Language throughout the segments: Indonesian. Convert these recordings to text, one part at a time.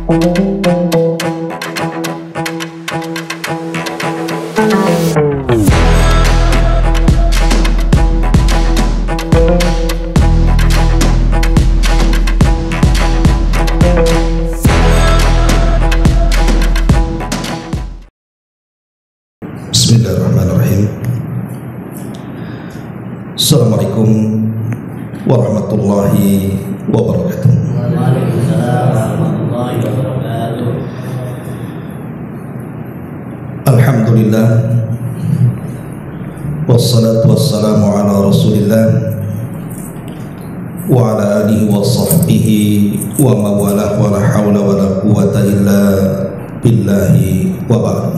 Bismillahirrahmanirrahim. Assalamualaikum warahmatullahi wabarakatuh. Waalaikumsalam warahmatullahi wabarakatuh. Alhamdulillah, wassalatu wassalamu ala rasulillah wa ala alihi wa sahbihi wa mawalah wa la hawla wa la quwata illa billahi wa ba'd.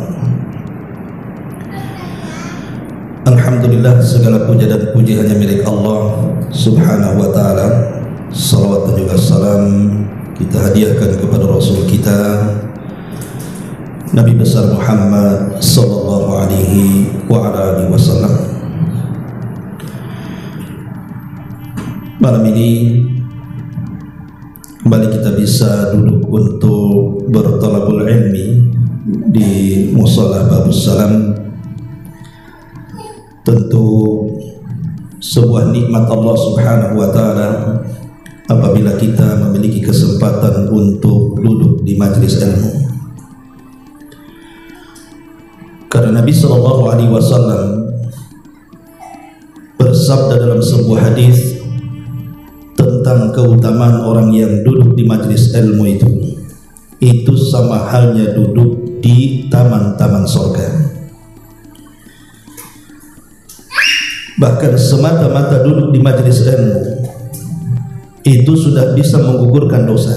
Alhamdulillah, segala puja dan puji hanya milik Allah subhanahu wa ta'ala. Salawat dan juga salam kita hadiahkan kepada Rasul kita Nabi besar Muhammad sallallahu alaihi wa ala alihi wasallam. Malam ini kembali kita bisa duduk untuk bertalabul ilmi di Mushola Babus Salam. Tentu sebuah nikmat Allah subhanahu wa ta'ala apabila kita memiliki kesempatan untuk duduk di majlis ilmu. Karena Nabi sallallahu alaihi wasallam bersabda dalam sebuah hadis tentang keutamaan orang yang duduk di majlis ilmu itu sama halnya duduk di taman-taman surga. Bahkan semata-mata duduk di majelis ilmu itu sudah bisa menggugurkan dosa.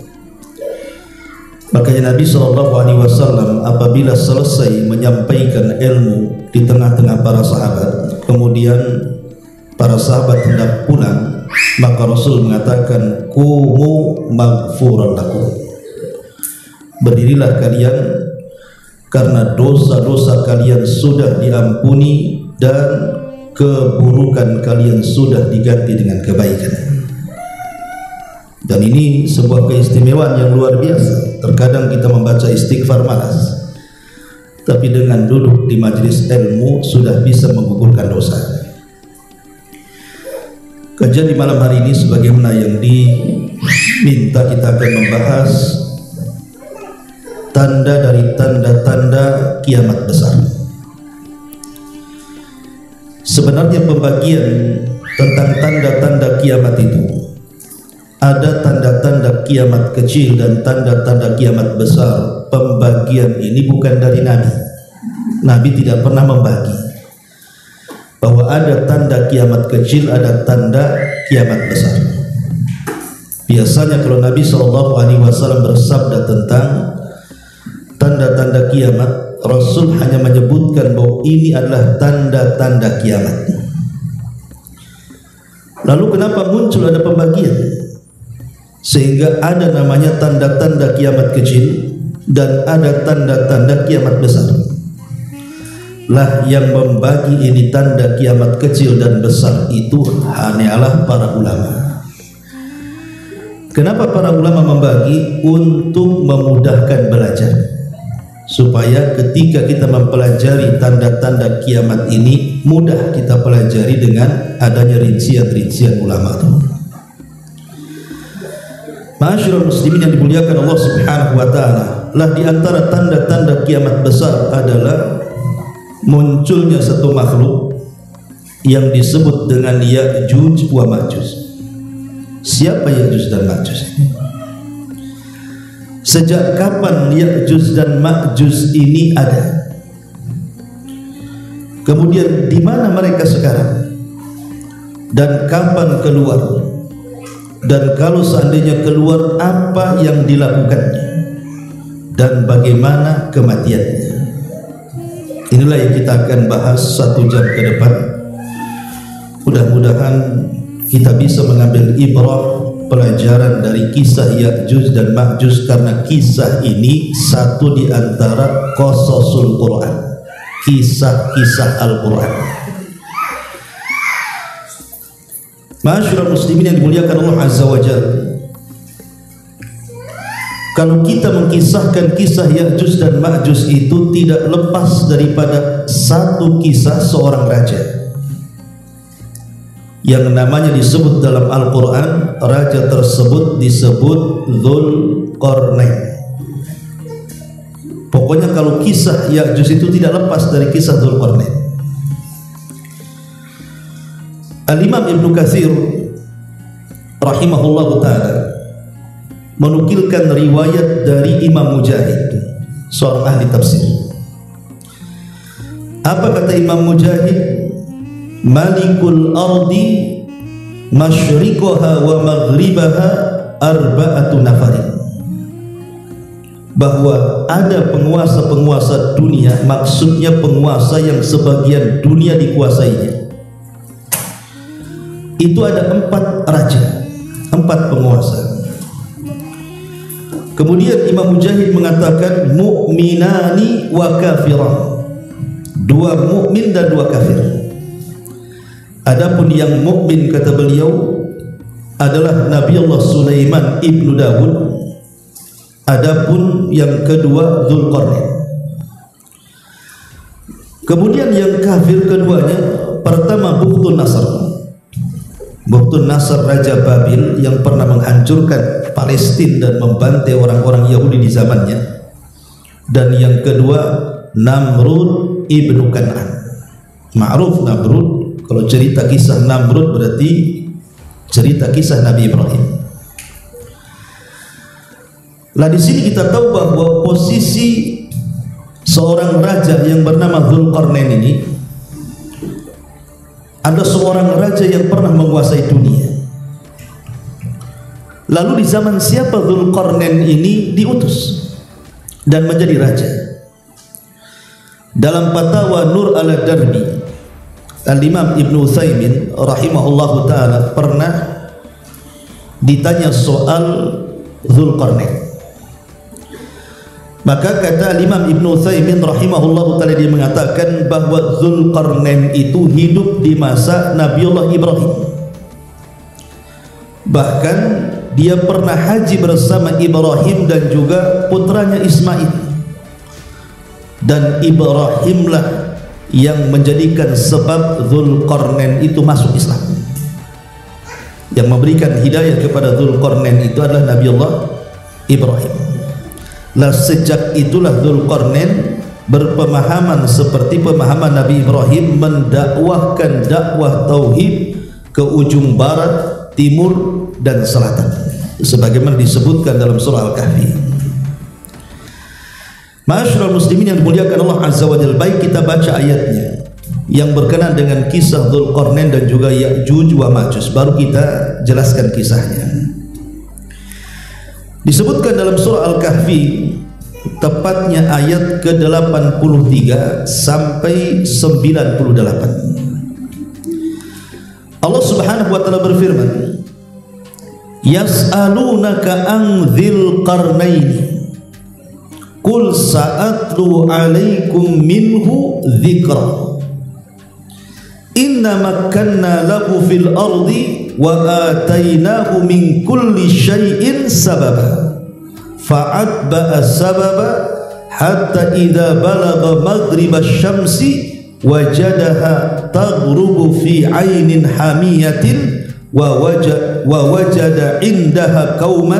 Makanya Nabi SAW apabila selesai menyampaikan ilmu di tengah-tengah para sahabat, kemudian para sahabat hendak pulang, maka Rasul mengatakan, "Qumu maghfuran lakum." Berdirilah kalian karena dosa-dosa kalian sudah diampuni dan keburukan kalian sudah diganti dengan kebaikan. Dan ini sebuah keistimewaan yang luar biasa. Terkadang kita membaca istighfar malas, tapi dengan duduk di majlis ilmu sudah bisa menggugurkan dosa. Kajian di malam hari ini sebagaimana yang diminta, kita akan membahas tanda dari tanda-tanda kiamat besar. Sebenarnya pembagian tentang tanda-tanda kiamat itu ada tanda-tanda kiamat kecil dan tanda-tanda kiamat besar. Pembagian ini bukan dari Nabi. Nabi tidak pernah membagi bahwa ada tanda kiamat kecil, ada tanda kiamat besar. Biasanya kalau Nabi SAW bersabda tentang tanda-tanda kiamat, Rasul hanya menyebutkan bahwa ini adalah tanda-tanda kiamat. Lalu kenapa muncul ada pembagian? Sehingga ada namanya tanda-tanda kiamat kecil dan ada tanda-tanda kiamat besar. Lah yang membagi ini tanda kiamat kecil dan besar itu hanyalah para ulama. Kenapa para ulama membagi? Untuk memudahkan belajar, supaya ketika kita mempelajari tanda-tanda kiamat ini mudah kita pelajari dengan adanya rincian-rincian ulama itu. Ma'asyiral muslimin yang dimuliakan Allah subhanahu wa ta'ala, lah di antara tanda-tanda kiamat besar adalah munculnya satu makhluk yang disebut dengan Ya'juj wa Ma'juj. Siapa Ya'juj dan Ma'juj ini? Sejak kapan Ya'juj dan Ma'juj ini ada? Kemudian di mana mereka sekarang? Dan kapan keluar? Dan kalau seandainya keluar, apa yang dilakukannya? Dan bagaimana kematiannya? Inilah yang kita akan bahas 1 jam ke depan. Mudah-mudahan kita bisa mengambil ibrah, pelajaran dari kisah Ya'juj dan Ma'juj, karena kisah ini satu di antara qasasul Quran, kisah-kisah Al-Quran. Ma'asyiral muslimin yang dimuliakan Allah Azza wa Jalla, kalau kita mengkisahkan kisah Ya'juj dan Ma'juj itu tidak lepas daripada satu kisah seorang raja yang namanya disebut dalam Al-Quran. Raja tersebut disebut Dzulqarnain. Pokoknya kalau kisah Ya'juj itu tidak lepas dari kisah Dzulqarnain. Al-Imam Ibnu Katsir rahimahullahu ta'ala menukilkan riwayat dari Imam Mujahid, seorang ahli tafsir. Apa kata Imam Mujahid? Malikul ardi masyriqaha wa maghribaha arba'atu nafarin. Bahwa ada penguasa-penguasa dunia, maksudnya penguasa yang sebagian dunia dikuasainya. Itu ada 4 raja, 4 penguasa. Kemudian Imam Mujahid mengatakan mu'minani wa kafiran, 2 mukmin dan 2 kafir. Adapun yang mukmin kata beliau adalah Nabi Allah Sulaiman ibnu Dawud. Adapun yang kedua Dzulqarnain. Kemudian yang kafir keduanya, pertama Bukhtun Nasr. Bukhtun Nasr Raja Babil yang pernah menghancurkan Palestina dan membantai orang-orang Yahudi di zamannya. Dan yang kedua Namrud ibnu Kan'an. Ma'ruf Namrud, kalau cerita kisah Namrud berarti cerita kisah Nabi Ibrahim. Lah di sini kita tahu bahwa posisi seorang raja yang bernama Dzulqarnain ini ada seorang raja yang pernah menguasai dunia. Lalu di zaman siapa Dzulqarnain ini diutus dan menjadi raja? Dalam Fatawa Nur al-Darbi, Al-Imam Ibnu Utsaimin rahimahullahu ta'ala pernah ditanya soal Dzulqarnain. Maka kata Imam Ibnu Utsaimin rahimahullahu ta'ala, dia mengatakan bahwa Dzulqarnain itu hidup di masa Nabiullah Ibrahim. Bahkan dia pernah haji bersama Ibrahim dan juga putranya Ismail. Dan Ibrahimlah yang menjadikan sebab Dzulqarnain itu masuk Islam. Yang memberikan hidayah kepada Dzulqarnain itu adalah Nabiullah Ibrahim. Lah sejak itulah Dzulqarnain berpemahaman seperti pemahaman Nabi Ibrahim, mendakwahkan dakwah tauhid ke ujung barat, timur dan selatan, sebagaimana disebutkan dalam surah Al-Kahfi. Ma'asyiral muslimin yang dimuliakan Allah Azza wa Jalla, baik kita baca ayatnya yang berkenaan dengan kisah Dzulqarnain dan juga Ya'juj wa Ma'juj, baru kita jelaskan kisahnya. Disebutkan dalam surah Al-Kahfi, tepatnya ayat ke-83 sampai 98. Allah Subhanahu wa taala berfirman, Yas'alunaka an dzil qarnaini qul sa'atlu 'alaikum minhu dzikra inna makkanna lahu fil ardi wa atainahu min kulli syai'in sababa fa'atba'a sababa hatta idza balagha maghrib asy-syamsi wajadaha taghrubu fi 'ainin hamiyatin wa wajada 'indaha qauman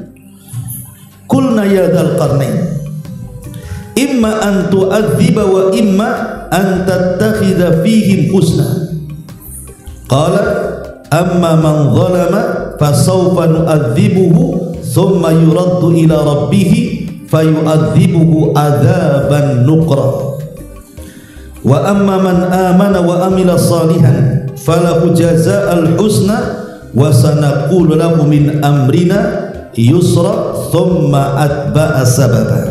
qulna ya dzal qarnain imma an tu'adziba wa imma an tattakhidha fihim husna qala amma man zalama fasawfa nu'adzibuhu thumma yuraddu ila rabbih fayu'adzibuhu adzaban nuqra wa amma man amana wa amila salihan falahu jazaa'al husna wa sanaqulu lahu min amrina yusra thumma atba'a sababa.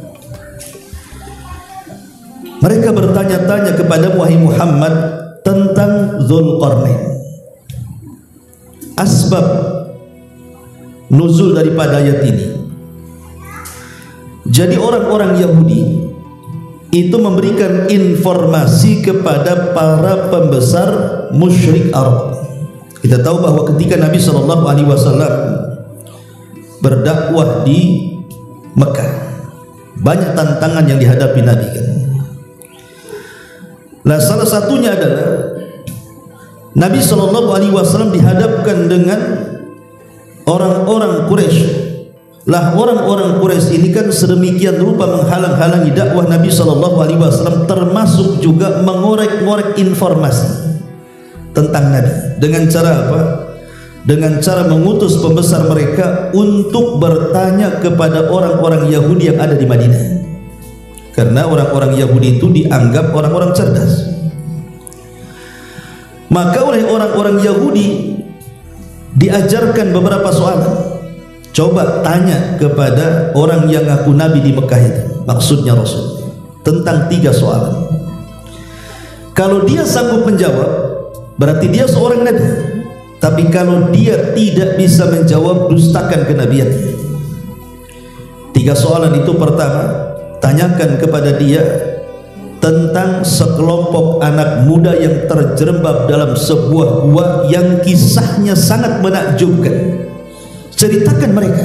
Mereka bertanya-tanya kepada wahai Muhammad tentang Dzulqarnain, asbab nuzul daripada ayat ini. Jadi orang-orang Yahudi itu memberikan informasi kepada para pembesar musyrik Arab. Kita tahu bahwa ketika Nabi SAW berdakwah di Mekah. Banyak tantangan yang dihadapi Nabi kan. Nah, salah satunya adalah Nabi SAW dihadapkan dengan orang-orang Quraisy. Lah orang-orang Quraisy ini kan sedemikian rupa menghalang-halangi dakwah Nabi SAW, termasuk juga mengorek-ngorek informasi tentang Nabi. Dengan cara apa? Dengan cara mengutus pembesar mereka untuk bertanya kepada orang-orang Yahudi yang ada di Madinah. Karena orang-orang Yahudi itu dianggap orang-orang cerdas. Maka oleh orang-orang Yahudi diajarkan beberapa soalan. Coba tanya kepada orang yang ngaku Nabi di Mekah itu, maksudnya Rasul, tentang 3 soalan. Kalau dia sanggup menjawab, berarti dia seorang Nabi. Tapi kalau dia tidak bisa menjawab, dustakan kenabian. 3 soalan itu. Pertama, tanyakan kepada dia tentang sekelompok anak muda yang terjerembab dalam sebuah gua yang kisahnya sangat menakjubkan. Ceritakan mereka.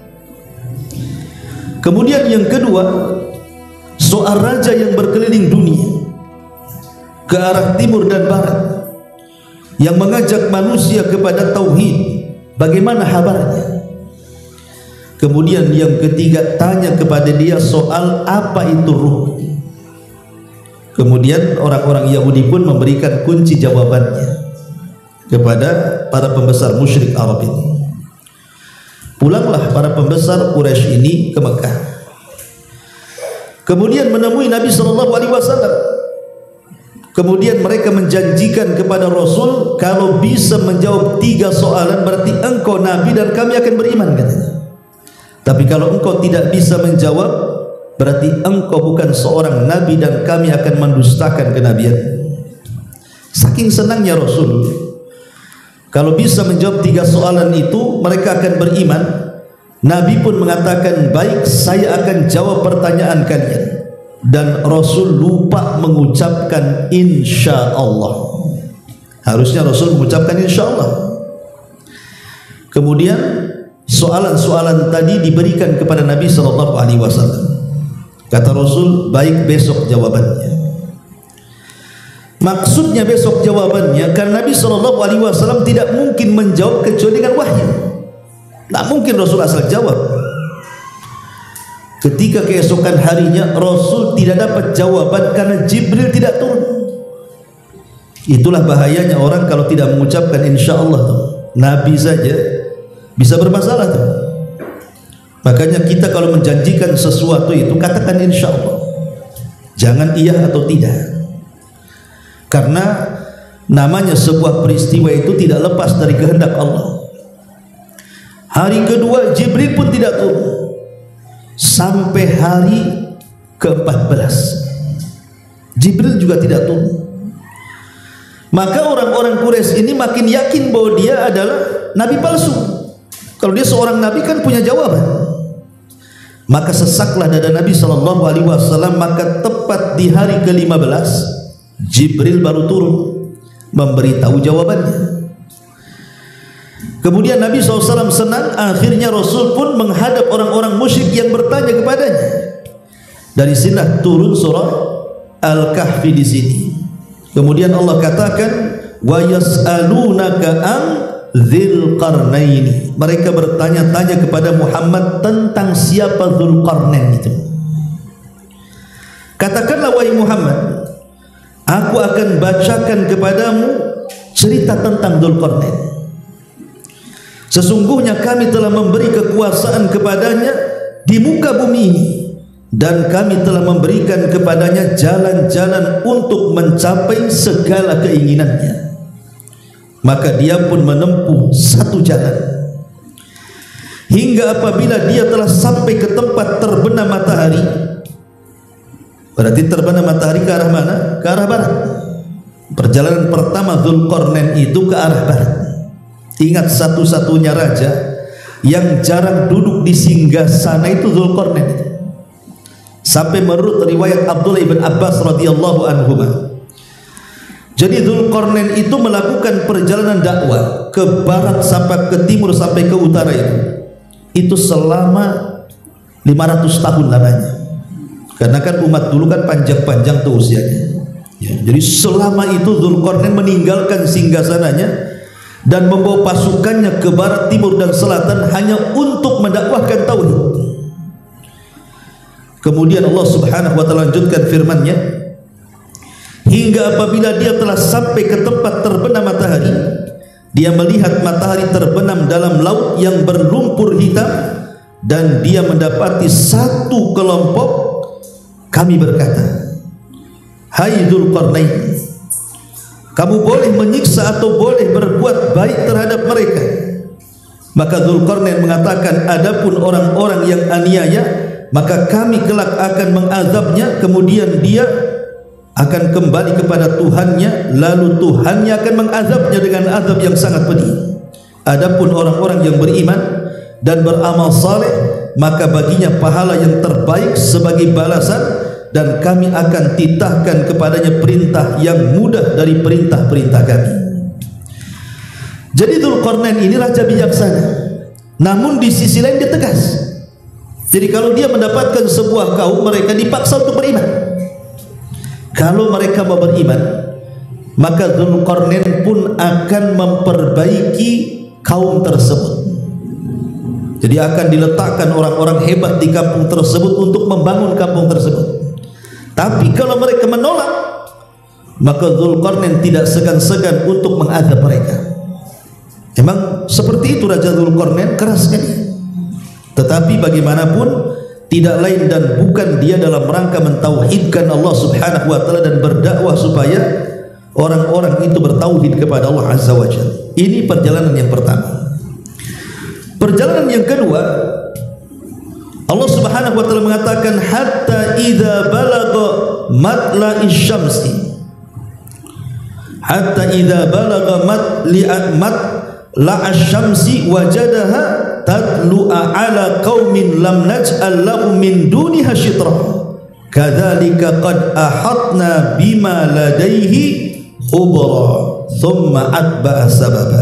Kemudian yang kedua, soal raja yang berkeliling dunia ke arah timur dan barat, yang mengajak manusia kepada tauhid, bagaimana kabarnya? Kemudian yang ketiga, tanya kepada dia soal apa itu ruh. Kemudian orang-orang Yahudi pun memberikan kunci jawabannya kepada para pembesar musyrik Arab ini. Pulanglah para pembesar Quraisy ini ke Mekah. Kemudian menemui Nabi SAW. Kemudian mereka menjanjikan kepada Rasul, kalau bisa menjawab 3 soalan berarti engkau Nabi dan kami akan beriman, katanya. Tapi kalau engkau tidak bisa menjawab, berarti engkau bukan seorang Nabi dan kami akan mendustakan kenabian. Saking senangnya Rasul, kalau bisa menjawab 3 soalan itu, mereka akan beriman. Nabi pun mengatakan, baik, saya akan jawab pertanyaan kalian. Dan Rasul lupa mengucapkan insya Allah. Harusnya Rasul mengucapkan insya Allah. Kemudian soalan-soalan tadi diberikan kepada Nabi SAW. Kata Rasul, baik, besok jawabannya. Maksudnya besok jawabannya karena Nabi SAW tidak mungkin menjawab kecuali dengan wahyu. Tak mungkin Rasul asal jawab. Ketika keesokan harinya Rasul tidak dapat jawaban karena Jibril tidak turun. Itulah bahayanya orang kalau tidak mengucapkan insya Allah tuh. Nabi saja bisa bermasalah tuh. Makanya kita kalau menjanjikan sesuatu itu katakan insya Allah, jangan iya atau tidak. Karena namanya sebuah peristiwa itu tidak lepas dari kehendak Allah. Hari kedua Jibril pun tidak turun sampai hari ke-14. Jibril juga tidak turun. Maka orang-orang Quraisy ini makin yakin bahwa dia adalah nabi palsu. Kalau dia seorang nabi kan punya jawaban. Maka sesaklah dada Nabi SAW. Maka tepat di hari ke-15 Jibril baru turun memberitahu jawabannya. Kemudian Nabi SAW senang. Akhirnya Rasul pun menghadap orang-orang musyrik yang bertanya kepadanya. Dari sinilah turun surah Al-Kahfi di sini. Kemudian Allah katakan, wa yas'alunaka an dzil qarnaini. Mereka bertanya-tanya kepada Muhammad tentang siapa Dzulqarnain itu. Katakanlah wahai Muhammad, aku akan bacakan kepadamu cerita tentang Dzulqarnain. Sesungguhnya kami telah memberi kekuasaan kepadanya di muka bumi ini, dan kami telah memberikan kepadanya jalan-jalan untuk mencapai segala keinginannya. Maka dia pun menempuh satu jalan hingga apabila dia telah sampai ke tempat terbenam matahari. Berarti terbenam matahari ke arah mana? Ke arah barat. Perjalanan pertama Dzulqarnain itu ke arah barat. Ingat, satu-satunya raja yang jarang duduk di singgasana itu Dzulqarnain itu. Sampai menurut riwayat Abdullah ibn Abbas radhiyallahu anhu, jadi Dzulqarnain itu melakukan perjalanan dakwah ke barat sampai ke timur sampai ke utara itu selama 15 500 tahun lamanya. Karena kan umat dulu kan panjang-panjang tuh usianya. Ya, jadi selama itu Dzulqarnain meninggalkan singgasananya dan membawa pasukannya ke barat, timur dan selatan hanya untuk mendakwahkan tauhid. Kemudian Allah Subhanahu wa taala lanjutkan firman-Nya, hingga apabila dia telah sampai ke tempat terbenam matahari, dia melihat matahari terbenam dalam laut yang berlumpur hitam, dan dia mendapati satu kelompok. Kami berkata, hai Dzulqarnain, kamu boleh menyiksa atau boleh berbuat baik terhadap mereka. Maka Dzulqarnain mengatakan, adapun orang-orang yang aniaya, maka kami kelak akan mengazabnya, kemudian dia akan kembali kepada Tuhannya, lalu Tuhannya akan mengazabnya dengan azab yang sangat pedih. Adapun orang-orang yang beriman dan beramal saleh, maka baginya pahala yang terbaik sebagai balasan, dan kami akan titahkan kepadanya perintah yang mudah dari perintah-perintah kami. Jadi Dzulqarnain ini raja bijaksana, namun di sisi lain dia tegas. Jadi kalau dia mendapatkan sebuah kaum, mereka dipaksa untuk beriman. Kalau mereka mau beriman, maka Dzulqarnain pun akan memperbaiki kaum tersebut. Jadi akan diletakkan orang-orang hebat di kampung tersebut untuk membangun kampung tersebut. Tapi kalau mereka menolak, maka Dzulqarnain tidak segan-segan untuk mengazab mereka. Memang seperti itu Raja Dzulqarnain, keras sekali. Tetapi bagaimanapun tidak lain dan bukan dia dalam rangka mentauhidkan Allah Subhanahu wa taala dan berdakwah supaya orang-orang itu bertauhid kepada Allah Azza wa Jalla. Ini perjalanan yang pertama. Perjalanan yang kedua, Allah Subhanahu wa taala mengatakan, hatta idza balagha matla'is syamsi, hatta idza balagha matla'as syamsi wajadaha tatlu'a ala qaumin lam naj'al lahum min duniha syitra kadzalika qad ahatna bima ladaihi khubra thumma atba'a sababa.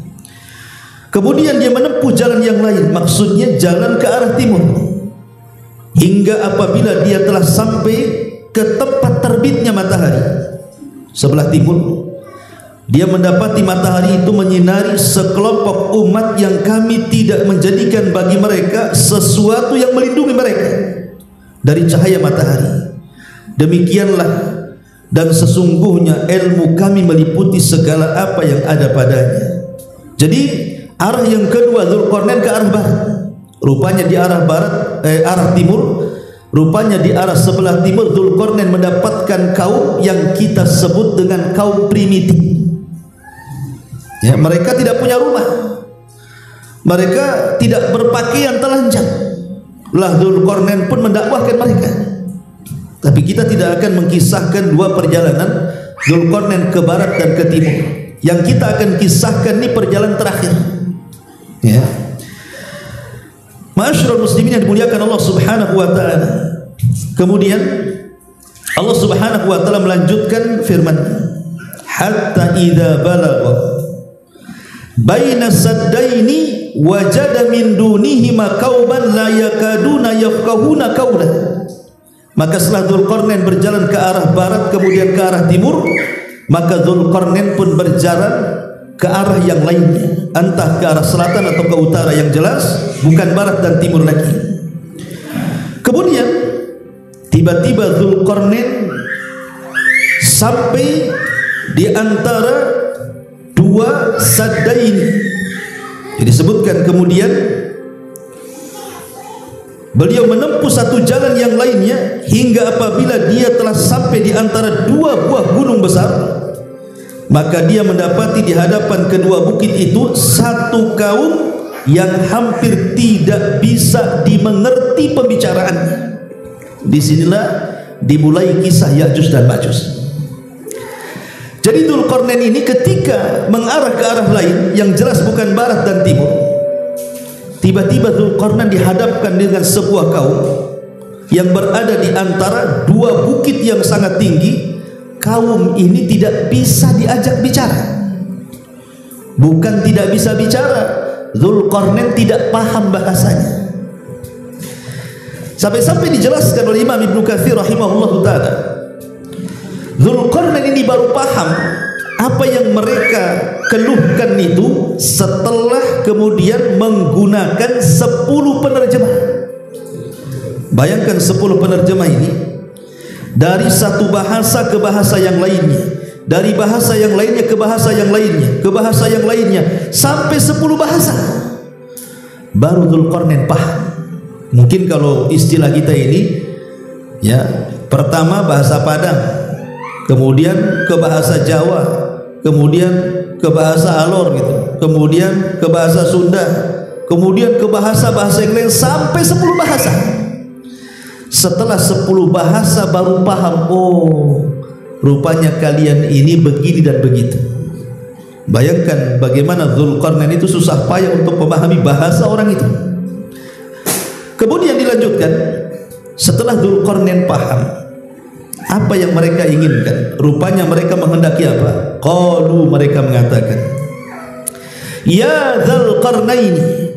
Kemudian dia menempuh jalan yang lain, maksudnya jalan ke arah timur, hingga apabila dia telah sampai ke tempat terbitnya matahari sebelah timur, dia mendapati matahari itu menyinari sekelompok umat yang kami tidak menjadikan bagi mereka sesuatu yang melindungi mereka dari cahaya matahari. Demikianlah, dan sesungguhnya ilmu kami meliputi segala apa yang ada padanya. Jadi arah yang kedua Dzulqarnain ke arah barat. Rupanya di arah barat, arah timur. Rupanya di arah sebelah timur Dzulqarnain mendapatkan kaum yang kita sebut dengan kaum primitif. Ya, mereka tidak punya rumah, mereka tidak berpakaian telanjang. Lah Dzulqarnain pun mendakwahkan mereka. Tapi kita tidak akan mengkisahkan dua perjalanan Dzulqarnain ke barat dan ke timur. Yang kita akan kisahkan ini perjalanan terakhir. Ya, ma'asyiral muslimin yang dimuliakan Allah Subhanahu wa taala. Kemudian Allah Subhanahu wa taala melanjutkan firman-Nya, hatta idza balagha baina saddaini wajada min dunihima qauman la yakaduna yafqahuna qawla. Maka setelah Dzulqarnain berjalan ke arah barat kemudian ke arah timur, maka Dzulqarnain pun berjalan ke arah yang lainnya, entah ke arah selatan atau ke utara, yang jelas bukan barat dan timur lagi. Kemudian tiba-tiba Dzulqarnain sampai di antara dua saddain. Jadi disebutkan kemudian beliau menempuh satu jalan yang lainnya hingga apabila dia telah sampai di antara dua buah gunung besar, maka dia mendapati di hadapan kedua bukit itu satu kaum yang hampir tidak bisa dimengerti pembicaraannya. Disinilah dimulai kisah Ya'juj dan Ma'juj. Jadi Dzulqarnain ini ketika mengarah ke arah lain yang jelas bukan barat dan timur, tiba-tiba Dzulqarnain dihadapkan dengan sebuah kaum yang berada di antara dua bukit yang sangat tinggi. Kaum ini tidak bisa diajak bicara. Bukan tidak bisa bicara, Dzulqarnain tidak paham bahasanya. Sampai-sampai dijelaskan oleh Imam Ibnu Katsir rahimahullah taala, Dzulqarnain ini baru paham apa yang mereka keluhkan itu setelah kemudian menggunakan 10 penerjemah. Bayangkan 10 penerjemah ini dari satu bahasa ke bahasa yang lainnya, dari bahasa yang lainnya ke bahasa yang lainnya, ke bahasa yang lainnya, sampai 10 bahasa. Baru Dzulqarnain paham. Mungkin kalau istilah kita ini, ya, pertama bahasa Padang, kemudian ke bahasa Jawa, kemudian ke bahasa Alor gitu, kemudian ke bahasa Sunda, kemudian ke bahasa-bahasa yang lain, sampai 10 bahasa. Setelah 10 bahasa baru paham, oh, rupanya kalian ini begini dan begitu. Bayangkan bagaimana Dzulqarnain itu susah payah untuk memahami bahasa orang itu. Kemudian dilanjutkan, setelah Dzulqarnain paham apa yang mereka inginkan, rupanya mereka menghendaki apa? Qalu, mereka mengatakan, ya Dzulqarnain,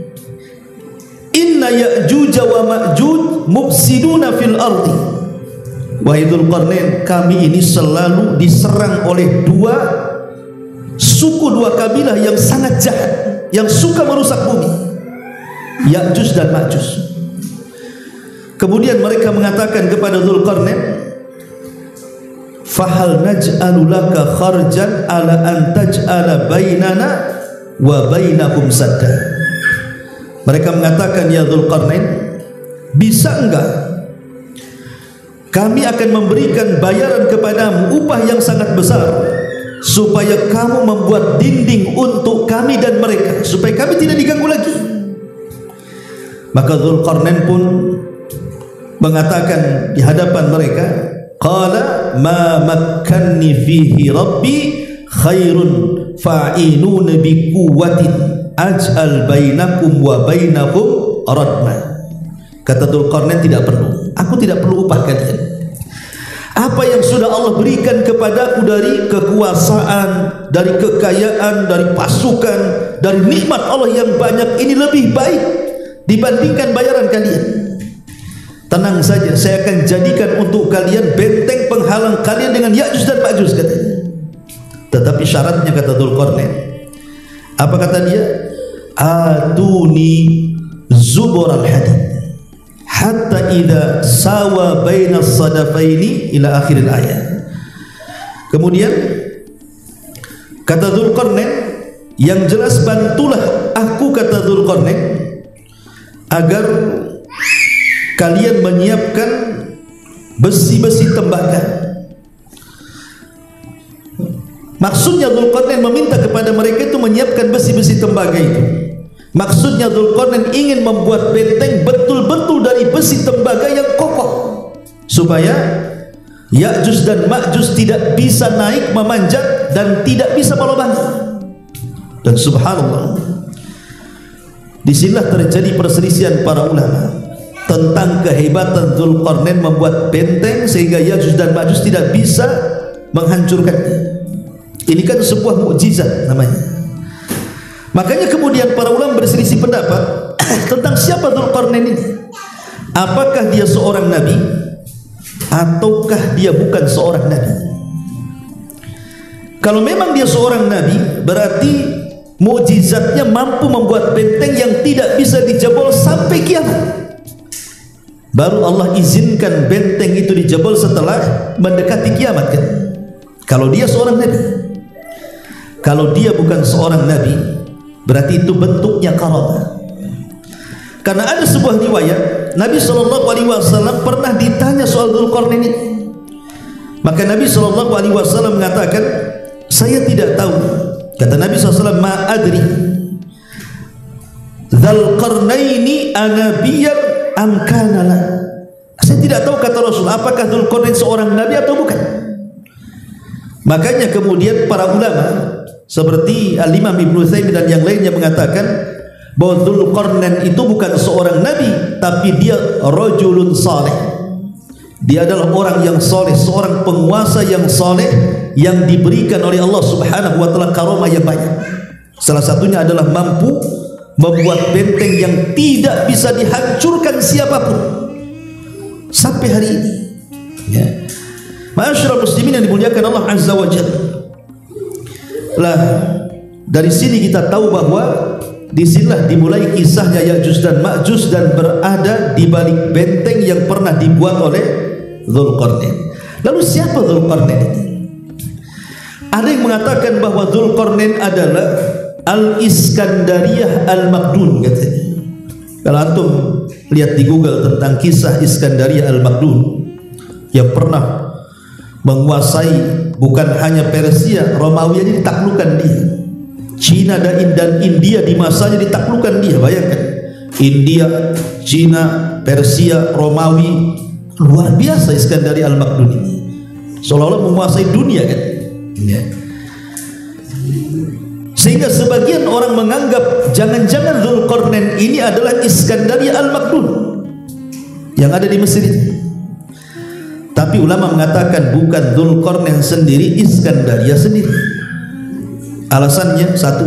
inna Ya'juj wa Ma'juj mufsiduna fil ardi. Wahai Dzulqarnain, kami ini selalu diserang oleh dua suku, dua kabilah yang sangat jahat, yang suka merusak bumi, Ya'juj dan Ma'juj. Kemudian mereka mengatakan kepada Dzulqarnain, fahal naj'alu laka kharjan ala an taj'ala bainana wa bainahum sadda. Mereka mengatakan, ya Dzulqarnain, bisa enggak kami akan memberikan bayaran kepadamu, upah yang sangat besar, supaya kamu membuat dinding untuk kami dan mereka, supaya kami tidak diganggu lagi. Maka Dzulqarnain pun mengatakan di hadapan mereka, qala ma makkanni fihi rabbi khairun fa'inun bi quwwatin aj'al bainakum wa bainahum radma. Kata Dzulqarnain, tidak perlu, aku tidak perlu upah kalian. Apa yang sudah Allah berikan kepadaku dari kekuasaan, dari kekayaan, dari pasukan, dari nikmat Allah yang banyak, ini lebih baik dibandingkan bayaran kalian. Tenang saja, saya akan jadikan untuk kalian benteng penghalang kalian dengan Ya'juj dan Ma'juj, katanya. Tetapi syaratnya, kata Dzulqarnain, apa kata dia? Atuni zubural hadid hatta idza sawa baina as-sadafaini ila akhir al-ayat. Kemudian kata Dzulqarnain, yang jelas bantulah aku, kata Dzulqarnain, agar kalian menyiapkan besi-besi tembaga. Maksudnya Dzulqarnain meminta kepada mereka itu menyiapkan besi-besi tembaga itu. Maksudnya Dzulqarnain ingin membuat benteng betul-betul dari besi tembaga yang kokoh, supaya Ya'juj dan Ma'juj tidak bisa naik memanjat dan tidak bisa melobangi. Dan subhanallah, disinilah terjadi perselisihan para ulama tentang kehebatan Dzulqarnain membuat benteng sehingga Ya'juj dan Ma'juj tidak bisa menghancurkannya. Ini kan sebuah mukjizat namanya. Makanya kemudian para ulama berselisih pendapat tentang siapa Dzulqarnain ini. Apakah dia seorang nabi ataukah dia bukan seorang nabi? Kalau memang dia seorang nabi, berarti mukjizatnya mampu membuat benteng yang tidak bisa dijebol sampai kiamat. Baru Allah izinkan benteng itu dijebol setelah mendekati kiamat, kan? Kalau dia seorang nabi. Kalau dia bukan seorang nabi, berarti itu bentuknya karamah. Karena ada sebuah riwayat Nabi SAW pernah ditanya soal Dzulqarnain ini. Maka Nabi SAW mengatakan, saya tidak tahu. Kata Nabi SAW, ma adri Dzulqarnaini anabiyan am kana la. Saya tidak tahu, kata Rasul, apakah Dzulqarnain seorang nabi atau bukan. Makanya kemudian para ulama seperti Al-Imam Ibnu Utsaimin dan yang lainnya mengatakan bahwa Dzulqarnain itu bukan seorang nabi, tapi dia rajulun saleh. Dia adalah orang yang saleh, seorang penguasa yang saleh yang diberikan oleh Allah Subhanahu wa taala karamah yang banyak. Salah satunya adalah mampu membuat benteng yang tidak bisa dihancurkan siapapun. sampai hari ini. Ya. Ma'asyiral muslimin yang dimuliakan Allah Azza wa Jalla. Lah, dari sini kita tahu bahwa disinilah dimulai kisahnya Ya'juj dan Ma'juj dan berada di balik benteng yang pernah dibuat oleh Dzulqarnain. Lalu siapa Dzulqarnain ini? Ada yang mengatakan bahwa Dzulqarnain adalah Al-Iskandariyah Al-Makdun katanya. Kalau antum lihat di Google tentang kisah Iskandariyah Al-Makdun yang pernah menguasai bukan hanya Persia, Romawi aja ditaklukkan dia. Cina dan India di masanya ditaklukkan dia. Bayangkan, India, Cina, Persia, Romawi, luar biasa Iskandariyah Al-Makdun ini. Seolah-olah menguasai dunia kan. Ya. Sehingga sebagian orang menganggap jangan-jangan Dzulqarnain ini adalah Iskandariyah Al-Makdun yang ada di Mesir itu. Tapi ulama mengatakan bukan Dzulqarnain sendiri, Iskandariyah sendiri. Alasannya satu,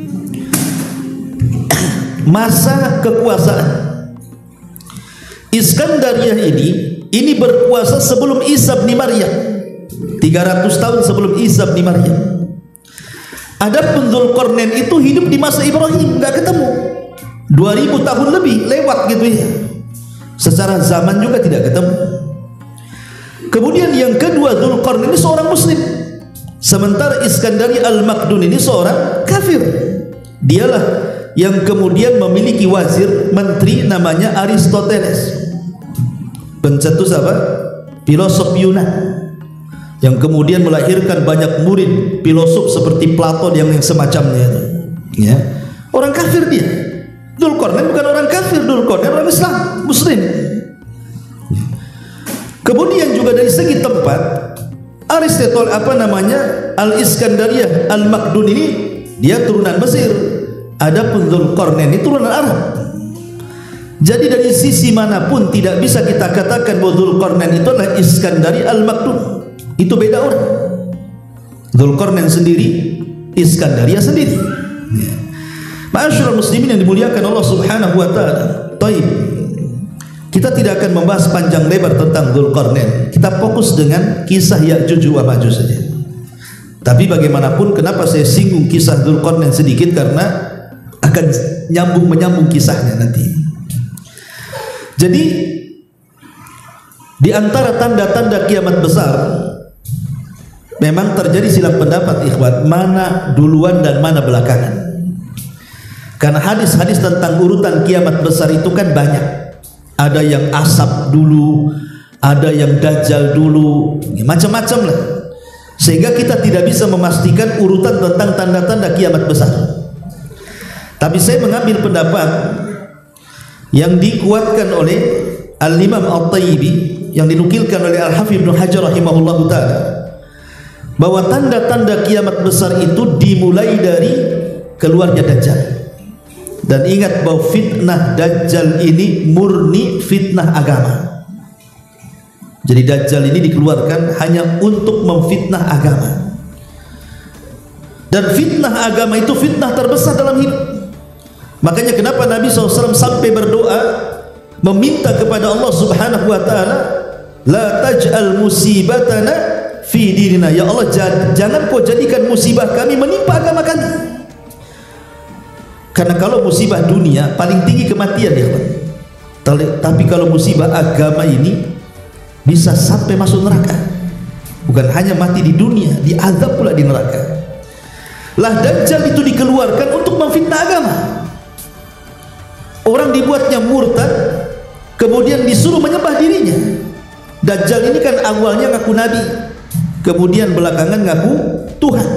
masa kekuasaan. Iskandariyah ini berkuasa sebelum Isa bin Maryam, 300 tahun sebelum Isa bin Maryam. Adapun Dzulqarnain itu hidup di masa Ibrahim, nggak ketemu, 2000 tahun lebih lewat gitu ya. Secara zaman juga tidak ketemu. Kemudian yang kedua, Dzulqarnain ini seorang muslim, sementara Iskandariyah Al-Makdun ini seorang kafir. Dialah yang kemudian memiliki wazir menteri namanya Aristoteles, pencetus apa? Filosof Yunan, yang kemudian melahirkan banyak murid filosof seperti Plato yang semacamnya itu. Ya. Orang kafir dia. Dzulqarnain bukan orang kafir, Dzulqarnain orang Islam, muslim. Kemudian juga dari segi tempat, Aristoteles Al-Iskandariyah Al-Makdun ini dia turunan Mesir. Adapun Dzulqarnain ini turunan Arab. Jadi dari sisi manapun tidak bisa kita katakan bahwa Dzulqarnain itu adalah Iskandariyah Al-Makdun. Itu beda orang. Dzulqarnain sendiri, Iskandariyah sendiri. Ya. Ma'asyiral muslimin yang dimuliakan Allah Subhanahu wa taala. Baik. Kita tidak akan membahas panjang lebar tentang Dzulqarnain. Kita fokus dengan kisah Ya'juj wa Ma'juj saja. Tapi bagaimanapun, kenapa saya singgung kisah Dzulqarnain sedikit, karena akan menyambung kisahnya nanti. Jadi di antara tanda-tanda kiamat besar memang terjadi silang pendapat ikhwan, mana duluan dan mana belakangan. Karena hadis-hadis tentang urutan kiamat besar itu kan banyak. Ada yang asap dulu, ada yang dajjal dulu, macam-macam lah. Sehingga kita tidak bisa memastikan urutan tentang tanda-tanda kiamat besar. Tapi saya mengambil pendapat yang dikuatkan oleh Al-Imam At-Tayyibi, yang dinukilkan oleh Al-Hafidz Ibnu Hajar rahimahullahu ta'ala, bahwa tanda-tanda kiamat besar itu dimulai dari keluarnya Dajjal. Dan ingat bahwa fitnah Dajjal ini murni fitnah agama. Jadi Dajjal ini dikeluarkan hanya untuk memfitnah agama. Dan fitnah agama itu fitnah terbesar dalam hidup. Makanya kenapa Nabi SAW sampai berdoa meminta kepada Allah Subhanahu wa ta'ala, la taj'al musibatana fi dinina. Ya Allah, jangan kau jadikan musibah kami menimpa agama kami. Karena kalau musibah dunia paling tinggi kematian ya, tapi kalau musibah agama ini bisa sampai masuk neraka. Bukan hanya mati di dunia, diazab pula di neraka. Lah Dajjal itu dikeluarkan untuk memfitnah agama. Orang dibuatnya murtad, kemudian disuruh menyembah dirinya. Dajjal ini kan awalnya ngaku nabi, kemudian belakangan ngaku Tuhan.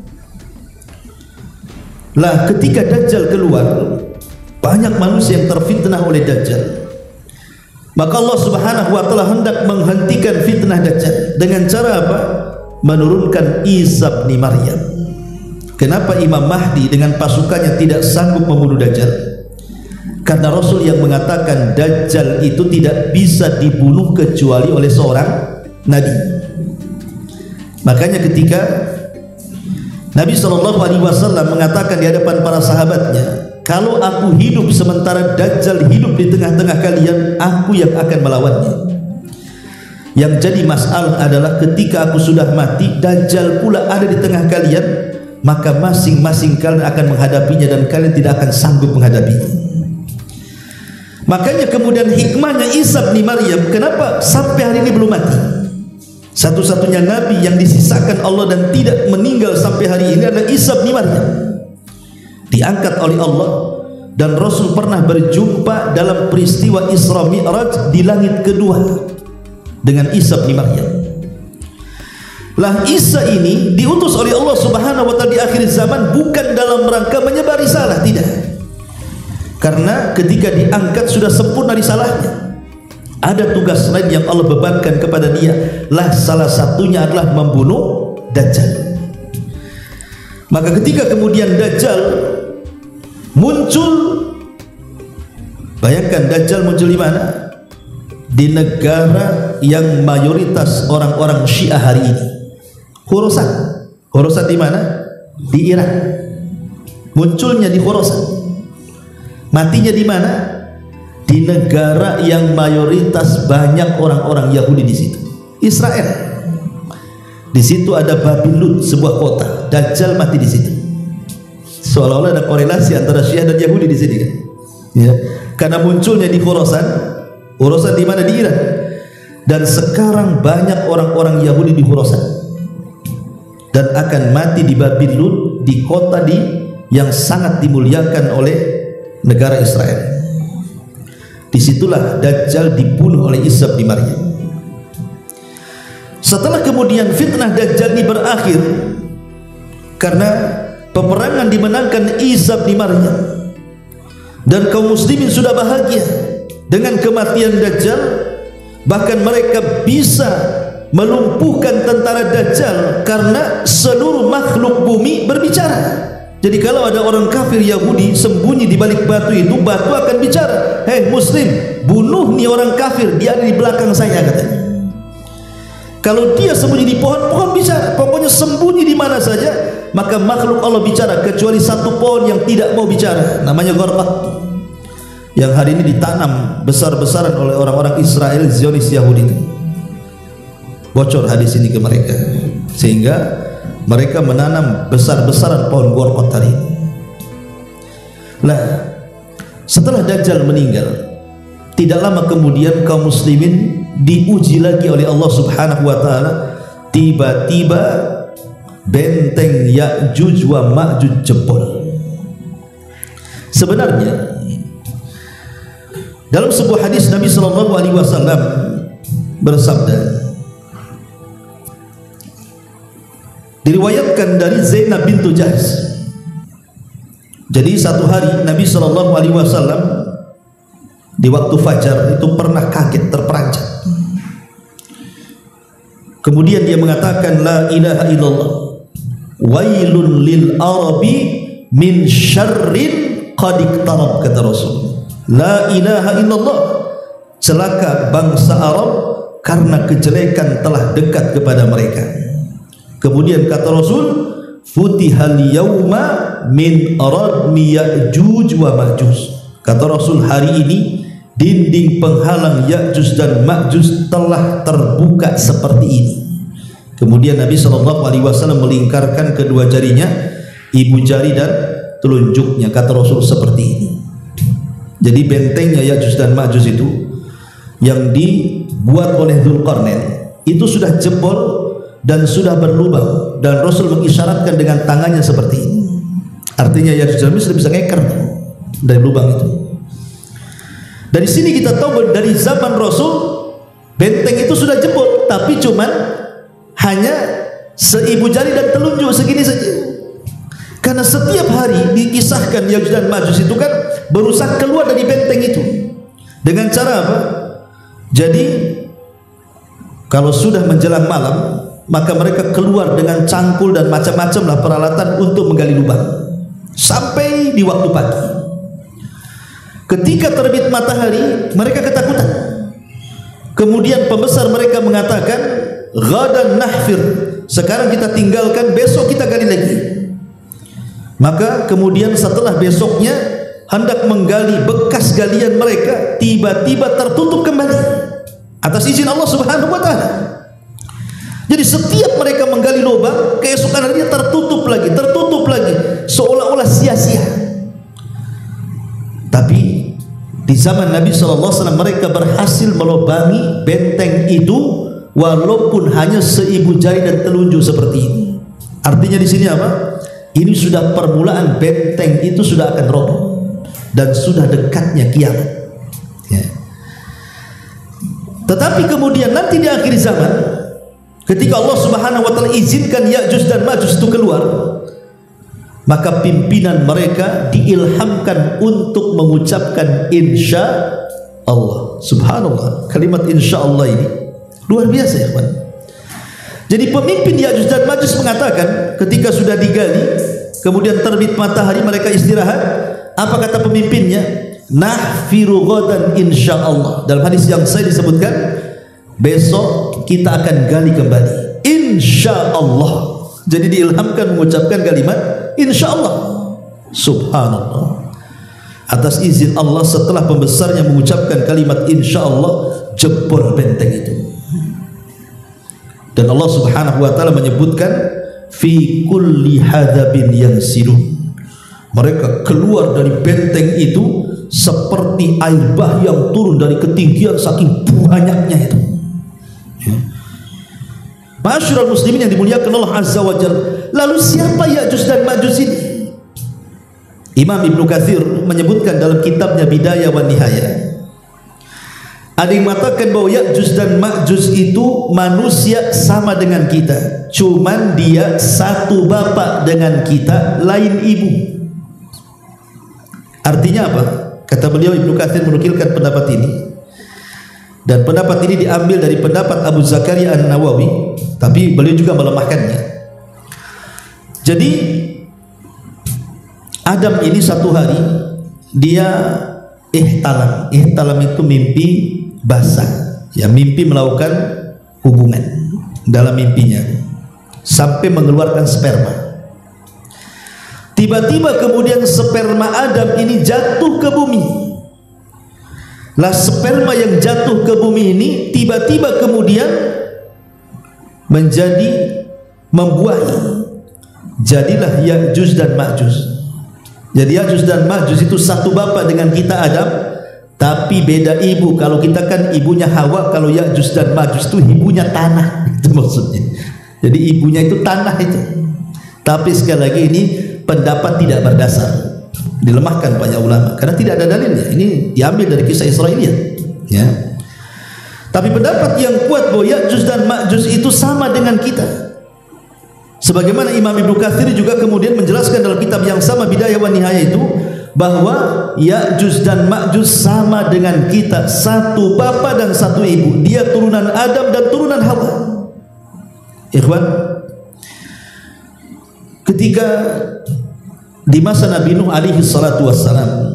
Lah ketika Dajjal keluar, banyak manusia yang terfitnah oleh Dajjal. Maka Allah Subhanahu wa ta'ala hendak menghentikan fitnah Dajjal dengan cara apa? Menurunkan Isa bin Maryam. Kenapa Imam Mahdi dengan pasukannya tidak sanggup membunuh Dajjal? Karena Rasul yang mengatakan Dajjal itu tidak bisa dibunuh kecuali oleh seorang nabi. Makanya ketika Nabi SAW mengatakan di hadapan para sahabatnya, kalau aku hidup sementara Dajjal hidup di tengah-tengah kalian, aku yang akan melawannya. Yang jadi masalah adalah ketika aku sudah mati, Dajjal pula ada di tengah kalian, maka masing-masing kalian akan menghadapinya dan kalian tidak akan sanggup menghadapinya. Makanya kemudian hikmahnya Isa bin Maryam, kenapa sampai hari ini belum mati? Satu-satunya nabi yang disisakan Allah dan tidak meninggal sampai hari ini adalah Isa bin Maryam. Diangkat oleh Allah, dan Rasul pernah berjumpa dalam peristiwa Isra Mi'raj di langit kedua dengan Isa bin Maryam. Lah Isa ini diutus oleh Allah Subhanahu wa taala di akhir zaman bukan dalam rangka menyebar risalah, tidak. Karena ketika diangkat sudah sempurna risalahnya. Ada tugas lain yang Allah bebankan kepada dia. Lah salah satunya adalah membunuh Dajjal. Maka ketika kemudian Dajjal muncul, bayangkan Dajjal muncul di mana? Di negara yang mayoritas orang-orang Syiah hari ini, Khurasan. Khurasan di mana? Di Irak. Munculnya di Khurasan. Matinya di mana? Di negara yang mayoritas banyak orang-orang Yahudi di situ, Israel. Di situ ada Babylon, sebuah kota. Dajjal mati di situ. Seolah-olah ada korelasi antara Syiah dan Yahudi di sini kan? Ya. Karena munculnya di Khurasan. Khurasan di mana? Di Irak. Dan sekarang banyak orang-orang Yahudi di Khurasan dan akan mati di Babylon, di kota yang sangat dimuliakan oleh negara Israel. Disitulah Dajjal dibunuh oleh Isa bin Maryam. Setelah kemudian fitnah Dajjal ini berakhir karena peperangan dimenangkan Isa bin Maryam, dan kaum muslimin sudah bahagia dengan kematian Dajjal, bahkan mereka bisa melumpuhkan tentara Dajjal karena seluruh makhluk bumi berbicara. Jadi kalau ada orang kafir Yahudi sembunyi di balik batu itu, batu akan bicara, "Hei muslim, bunuh nih orang kafir, dia ada di belakang saya," katanya. Kalau dia sembunyi di pohon, pohon bicara. Pokoknya sembunyi di mana saja, maka makhluk Allah bicara, kecuali satu pohon yang tidak mau bicara, namanya Gharqad, yang hari ini ditanam besar-besaran oleh orang-orang Israel Zionis Yahudi. Bocor hadis ini ke mereka, sehingga mereka menanam besar-besaran pohon Gharqad tadi. Nah, setelah Dajjal meninggal, tidak lama kemudian kaum muslimin diuji lagi oleh Allah Subhanahu wa taala. Tiba-tiba benteng Ya'juj wa Ma'juj jebol. Sebenarnya dalam sebuah hadis Nabi sallallahu alaihi wasallam bersabda, diriwayatkan dari Zainab bintu Jahsh. Jadi satu hari Nabi sallallahu alaihi wasallam di waktu fajar itu pernah kaget, terperanjat. Kemudian dia mengatakan, "La ilaha illallah, wailun lil arabi min syarrin qad iqtarab," kata Rasul. La ilaha illallah, celaka bangsa Arab karena kejelekan telah dekat kepada mereka. Kemudian kata Rasul, "Futihal yauma min aradmi Ya'juj wa Ma'juj." Kata Rasul, hari ini dinding penghalang Ya'juj dan Ma'juj telah terbuka seperti ini. Kemudian Nabi SAW melingkarkan kedua jarinya, ibu jari dan telunjuknya, kata Rasul, seperti ini. Jadi bentengnya Ya'juj dan Ma'juj itu yang dibuat oleh Dzulqarnain itu sudah jebol dan sudah berlubang, dan Rasul mengisyaratkan dengan tangannya seperti ini. Artinya Ya'juj dan Ma'juj sudah bisa ngeker dari lubang itu. Dari sini kita tahu dari zaman Rasul benteng itu sudah jebol, tapi cuman hanya seibu jari dan telunjuk segini saja. Karena setiap hari dikisahkan Ya'juj dan Ma'juj itu kan berusaha keluar dari benteng itu. Dengan cara apa? Jadi kalau sudah menjelang malam, maka mereka keluar dengan cangkul dan macam-macam lah peralatan untuk menggali lubang sampai di waktu pagi. Ketika terbit matahari, mereka ketakutan. Kemudian pembesar mereka mengatakan, "Ghadan nahfir," sekarang kita tinggalkan, besok kita gali lagi. Maka kemudian setelah besoknya hendak menggali bekas galian mereka, tiba-tiba tertutup kembali. atas izin Allah Subhanahu wa taala. Jadi setiap mereka menggali lubang, keesokan harinya tertutup lagi, seolah-olah sia-sia. Tapi di zaman Nabi SAW mereka berhasil melubangi benteng itu, walaupun hanya seibu jari dan telunjuk seperti ini. Artinya di sini apa? Ini sudah permulaan benteng itu sudah akan roboh dan sudah dekatnya kiamat. Ya. Tetapi kemudian nanti di akhir zaman, ketika Allah Subhanahu wa taala izinkan Ya'juj dan Ma'juj itu keluar, maka pimpinan mereka diilhamkan untuk mengucapkan insya Allah. Subhanallah, kalimat insya Allah ini luar biasa ya kawan. Jadi pemimpin Ya'juj dan Ma'juj mengatakan ketika sudah digali, kemudian terbit matahari, mereka istirahat. Apa kata pemimpinnya? Nahfiru ghadan insyaallah. Dalam hadis yang saya disebutkan, besok kita akan gali kembali insyaallah. Jadi diilhamkan mengucapkan kalimat insyaallah. Subhanallah. Atas izin Allah, setelah pembesarnya mengucapkan kalimat insyaallah, jebol benteng itu. Dan Allah Subhanahu wa taala menyebutkan fi kulli hadabin yansilun. Mereka keluar dari benteng itu seperti air bah yang turun dari ketinggian saking banyaknya itu. Masyarul muslimin yang dimuliakan Allah Azza wa Jalla. Lalu siapa Ya'juj dan Ma'juj ini? Imam Ibnu Katsir menyebutkan dalam kitabnya Bidayah wa Nihayah, ada yang mengatakan bahwa Ya'juj dan Ma'juj itu manusia sama dengan kita, cuman dia satu bapak dengan kita, lain ibu. Artinya apa? Kata beliau, Ibnu Katsir menukilkan pendapat ini, dan pendapat ini diambil dari pendapat Abu Zakaria An-Nawawi, tapi beliau juga melemahkannya. Jadi Adam ini satu hari dia ihtalam. Ihtalam itu mimpi basah, ya, mimpi melakukan hubungan dalam mimpinya sampai mengeluarkan sperma. Tiba-tiba kemudian sperma Adam ini jatuh ke bumi. Lah sperma yang jatuh ke bumi ini tiba-tiba kemudian menjadi membuahi. Jadilah Ya'juj dan Ma'juj. Jadi Ya'juj dan Ma'juj itu satu bapak dengan kita Adam, tapi beda ibu. Kalau kita kan ibunya Hawa, kalau Ya'juj dan Ma'juj itu ibunya tanah. Itu maksudnya. Jadi ibunya itu tanah itu. Tapi sekali lagi ini pendapat tidak berdasar, dilemahkan banyak ulama karena tidak ada dalilnya. Ini diambil dari kisah Israiliyat, ya. Tapi pendapat yang kuat bahwa Ya'juj dan Ma'juj itu sama dengan kita. Sebagaimana Imam Ibnu Katsir juga kemudian menjelaskan dalam kitab yang sama Bidayah wa Nihayah itu, bahwa Ya'juj dan Ma'juj sama dengan kita, satu bapa dan satu ibu. Dia turunan Adam dan turunan Hawa. Ikhwan, ketika di masa Nabi Nuh alaihi salatu wassalam,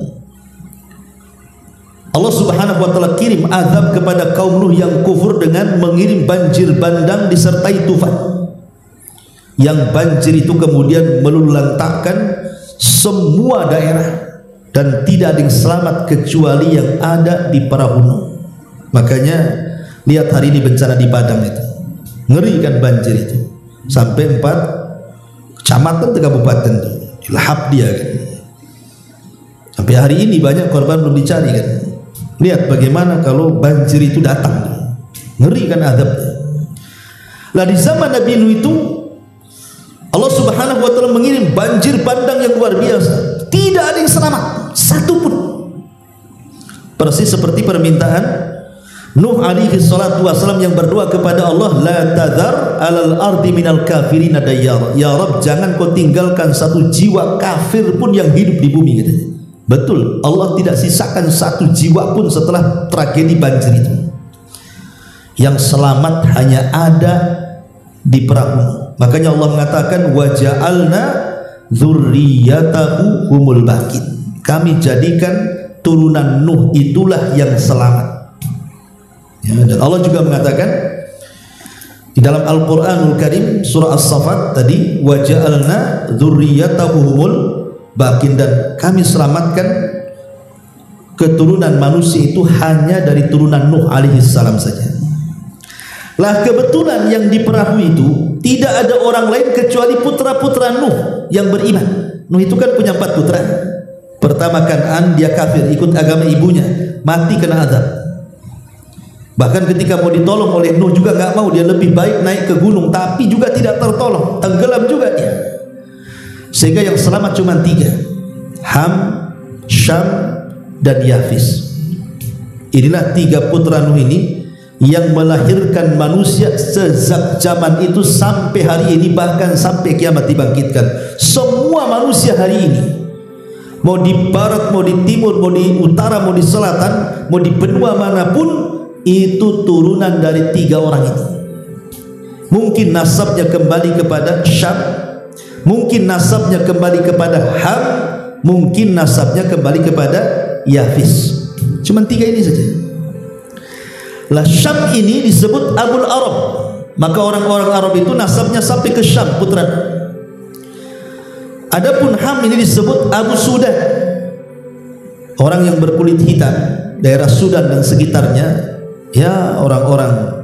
Allah Subhanahu wa taala kirim azab kepada kaum Nuh yang kufur dengan mengirim banjir bandang disertai tufan. Yang banjir itu kemudian meluluhlantahkan semua daerah dan tidak ada yang selamat kecuali yang ada di perahu Nuh. Makanya lihat hari ini bencana di Padang itu, ngeri kan banjir itu, sampai 4 kecamatan 3 kabupaten itu dilahap dia kan. Sampai hari ini banyak korban belum dicari kan. Lihat bagaimana kalau banjir itu datang, ngeri kan azabnya. Lah di zaman Nabi Nuh itu Allah Subhanahu wa taala mengirim banjir bandang yang luar biasa. Tidak ada yang selamat satu pun. Persis seperti permintaan Nuh alaihi salatu wasallam yang berdoa kepada Allah, la tadhar alal ardi minal kafirin dayyara. Ya Rabb, jangan kau tinggalkan satu jiwa kafir pun yang hidup di bumi gitu. Betul, Allah tidak sisakan satu jiwa pun setelah tragedi banjir itu. Yang selamat hanya ada di perahu. Makanya Allah mengatakan waja'alna dzurriyyatahu humul baqin. Kami jadikan turunan Nuh itulah yang selamat. Ya, dan Allah juga mengatakan di dalam Al-Qur'anul Karim surah As-Saffat tadi, waja'alna dzurriyyatahu humul baqin, dan kami selamatkan keturunan manusia itu hanya dari turunan Nuh alaihi salam saja. Lah kebetulan yang di perahu itu tidak ada orang lain kecuali putra-putra Nuh yang beriman. Nuh itu kan punya 4 putra. Pertama Kan'an, dia kafir, ikut agama ibunya, mati kena azab. Bahkan ketika mau ditolong oleh Nuh juga nggak mau, dia lebih baik naik ke gunung, tapi juga tidak tertolong, tenggelam juga dia. Sehingga yang selamat cuma 3, Ham, Syam, dan Yafis. Inilah 3 putra Nuh ini yang melahirkan manusia sejak zaman itu sampai hari ini, bahkan sampai kiamat dibangkitkan. Semua manusia hari ini, mau di barat, mau di timur, mau di utara, mau di selatan, mau di benua manapun, itu turunan dari 3 orang itu. Mungkin nasabnya kembali kepada Syam, mungkin nasabnya kembali kepada Ham, mungkin nasabnya kembali kepada Yafis. Cuma 3 ini saja. Lah Syam ini disebut Abul Arab, maka orang-orang Arab itu nasabnya sampai ke Syam, putra. Adapun Ham ini disebut Abu Sudan, orang yang berkulit hitam, daerah Sudan dan sekitarnya, ya orang-orang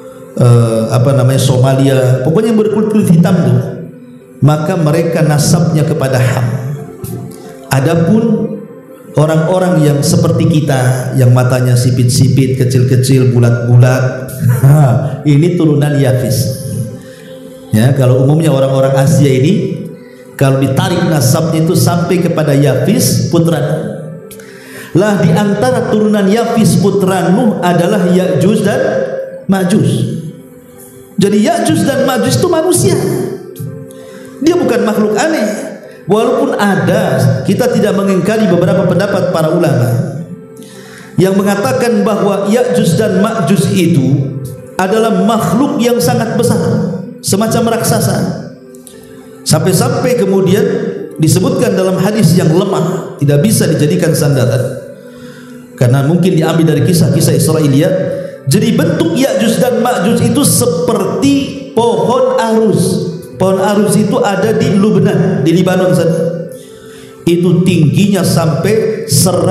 Somalia, pokoknya yang berkulit hitam tuh, maka mereka nasabnya kepada Ham. Adapun orang-orang yang seperti kita, yang matanya sipit-sipit, kecil-kecil, bulat-bulat, ini turunan Yafis. Ya, kalau umumnya orang-orang Asia ini, kalau ditarik nasabnya itu sampai kepada Yafis putra Nuh. Lah di antara turunan Yafis putra Nuh adalah Ya'juj dan Ma'juj. Jadi Ya'juj dan Ma'juj itu manusia. Dia bukan makhluk aneh. Walaupun ada, kita tidak mengingkari beberapa pendapat para ulama yang mengatakan bahwa Ya'juj dan Ma'juj itu adalah makhluk yang sangat besar, semacam raksasa. Sampai-sampai kemudian disebutkan dalam hadis yang lemah, tidak bisa dijadikan sandaran, karena mungkin diambil dari kisah-kisah Israiliyat. Jadi bentuk Ya'juj dan Ma'juj itu seperti pohon arus. Pohon arus itu ada di Lubnan, di Libanon sana. Itu tingginya sampai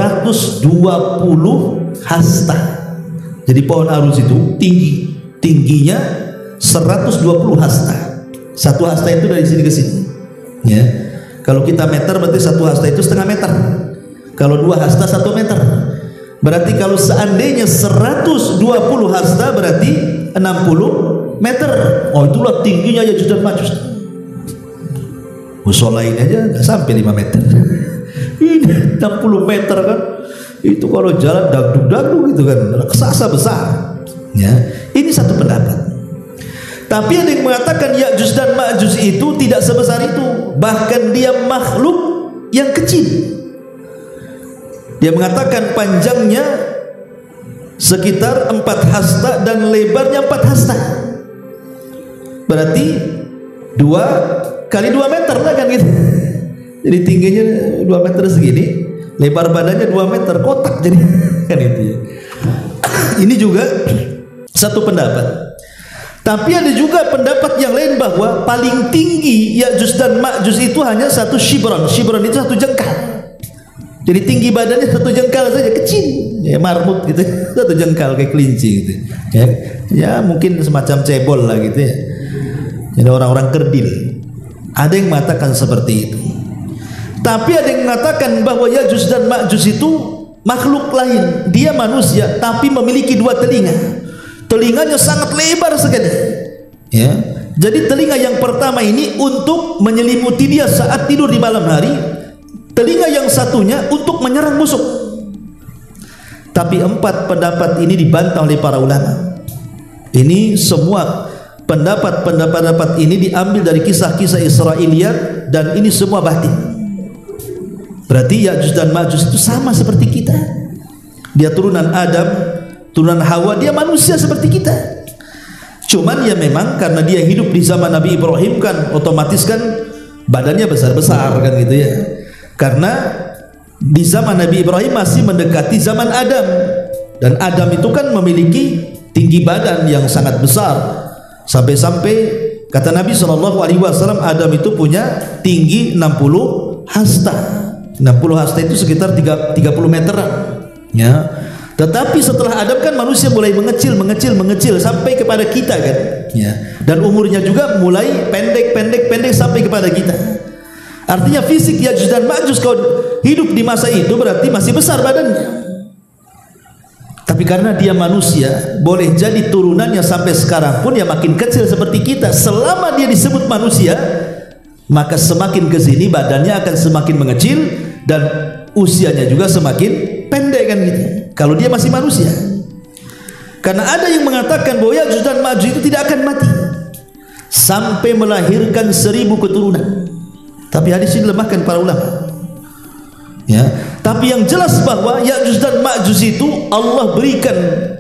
120 hasta. Jadi pohon arus itu tingginya 120 hasta. 1 hasta itu dari sini ke sini. Ya. Kalau kita meter berarti 1 hasta itu setengah meter. Kalau 2 hasta 1 meter. Berarti kalau seandainya 120 hasta berarti 60 meter. Oh, itulah tingginya Ya'juj dan Ma'juj. Musola ini aja nggak sampai 5 meter. Ini 60 meter kan. Itu kalau jalan dagdug-dagdug gitu kan, raksasa besar. Ya. Ini satu pendapat. Tapi ada yang mengatakan Ya'juj dan Ma'juj itu tidak sebesar itu, bahkan dia makhluk yang kecil. Dia mengatakan panjangnya sekitar 4 hasta dan lebarnya 4 hasta. Berarti 2 kali 2 meter lah kan gitu. Jadi tingginya 2 meter segini, lebar badannya 2 meter, kotak jadi kan itu ya. Ini juga satu pendapat. Tapi ada juga pendapat yang lain bahwa paling tinggi Ya'juj dan Ma'juj itu hanya 1 shibron. Shibron itu 1 jengkal. Jadi tinggi badannya 1 jengkal saja, kecil, ya marmut gitu, 1 jengkal kayak kelinci gitu. Ya mungkin semacam cebol lah gitu ya. Jadi orang-orang kerdil. Ada yang mengatakan seperti itu. Tapi ada yang mengatakan bahwa Ya'juj dan Ma'juj itu makhluk lain. Dia manusia tapi memiliki 2 telinga. Telinganya sangat lebar sekali. Ya. Jadi telinga yang pertama ini untuk menyelimuti dia saat tidur di malam hari. Telinga yang satunya untuk menyerang musuh. Tapi 4 pendapat ini dibantah oleh para ulama. Ini semua pendapat ini diambil dari kisah-kisah Israiliyat dan ini semua batin. Berarti Ya'juj dan Ma'juj itu sama seperti kita. Dia turunan Adam, turunan Hawa, dia manusia seperti kita. Cuman ya memang karena dia hidup di zaman Nabi Ibrahim kan otomatis kan badannya besar-besar kan gitu ya. Karena di zaman Nabi Ibrahim masih mendekati zaman Adam, dan Adam itu kan memiliki tinggi badan yang sangat besar. Sampai-sampai kata Nabi SAW, Adam itu punya tinggi 60 hasta. 60 hasta itu sekitar 30 meteran. Ya. Tetapi setelah Adam kan manusia mulai mengecil sampai kepada kita kan, ya. Dan umurnya juga mulai pendek sampai kepada kita. Artinya fisik Ya'juj dan Ma'juj kalau hidup di masa itu berarti masih besar badannya. Tapi karena dia manusia, boleh jadi turunannya sampai sekarang pun ya makin kecil seperti kita. Selama dia disebut manusia, maka semakin ke sini badannya akan semakin mengecil dan usianya juga semakin pendek kan gitu. Kalau dia masih manusia. Karena ada yang mengatakan bahwa Ya'juj dan Ma'juj itu tidak akan mati sampai melahirkan 1000 keturunan. Tapi hadis ini dilemahkan para ulama. Ya, tapi yang jelas bahwa Ya'juj dan Ma'juj itu Allah berikan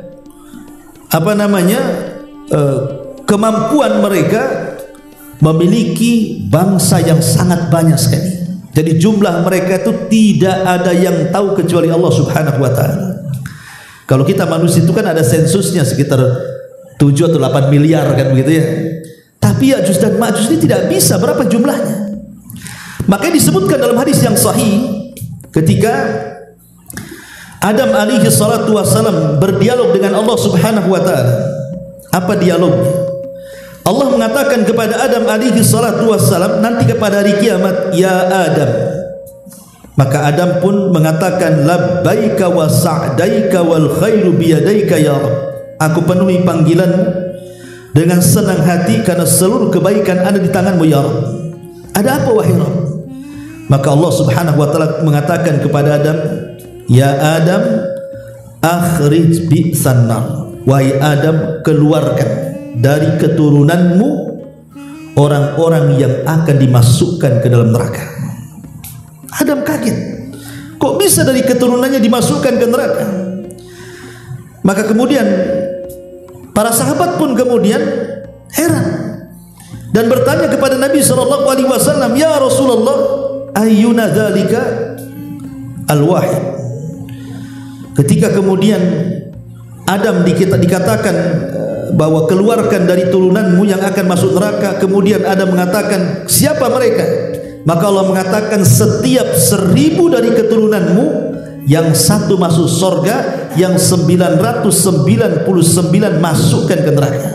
kemampuan mereka memiliki bangsa yang sangat banyak sekali. Jadi jumlah mereka itu tidak ada yang tahu kecuali Allah Subhanahu wa taala. Kalau kita manusia itu kan ada sensusnya sekitar 7 atau 8 miliar kan begitu ya. Tapi Ya'juj dan Ma'juj ini tidak bisa berapa jumlahnya. Makanya disebutkan dalam hadis yang sahih ketika Adam alaihi salatu wassalam berdialog dengan Allah Subhanahu wa taala. Apa dialognya? Allah mengatakan kepada Adam alaihi salatu wassalam nanti kepada hari kiamat, ya Adam. Maka Adam pun mengatakan labbaika wa sa'daika wal khairu biyadaika ya Rabb. Aku penuhi panggilanmu dengan senang hati karena seluruh kebaikan ada di tanganmu ya Rabb. Ada apa wahai Rabb? Maka Allah Subhanahu wa taala mengatakan kepada Adam, ya Adam akhrij bi'san nar. Wahai Adam, keluarkan dari keturunanmu orang-orang yang akan dimasukkan ke dalam neraka. Adam kaget, kok bisa dari keturunannya dimasukkan ke neraka? Maka kemudian para sahabat pun kemudian heran dan bertanya kepada Nabi SAW, ya Rasulullah, ayyuna dzalika al-wahid. Ketika kemudian Adam dikatakan bahwa keluarkan dari turunanmu yang akan masuk neraka, kemudian Adam mengatakan siapa mereka? Maka Allah mengatakan setiap 1000 dari keturunanmu yang satu masuk surga, yang 999 masukkan ke neraka.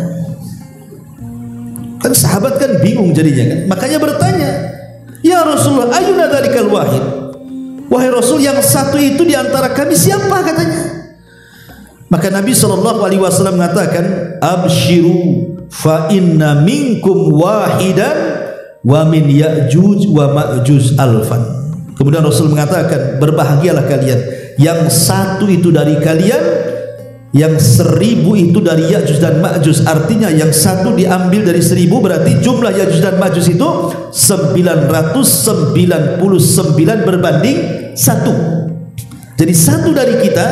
Kan sahabat kan bingung jadinya kan, makanya bertanya, ya Rasulullah ayyuna dzalikal wahid. Wahai Rasul, yang satu itu di antara kami siapa katanya? Maka Nabi SAW mengatakan, abshiru fa inna minkum wahidan wa min Ya'juj wa Ma'juj alfan. Kemudian Rasul mengatakan, berbahagialah kalian, yang satu itu dari kalian, yang 1000 itu dari Ya'juj dan Ma'juj. Artinya yang satu diambil dari 1000, berarti jumlah Ya'juj dan Ma'juj itu 999 berbanding 1. Jadi satu dari kita,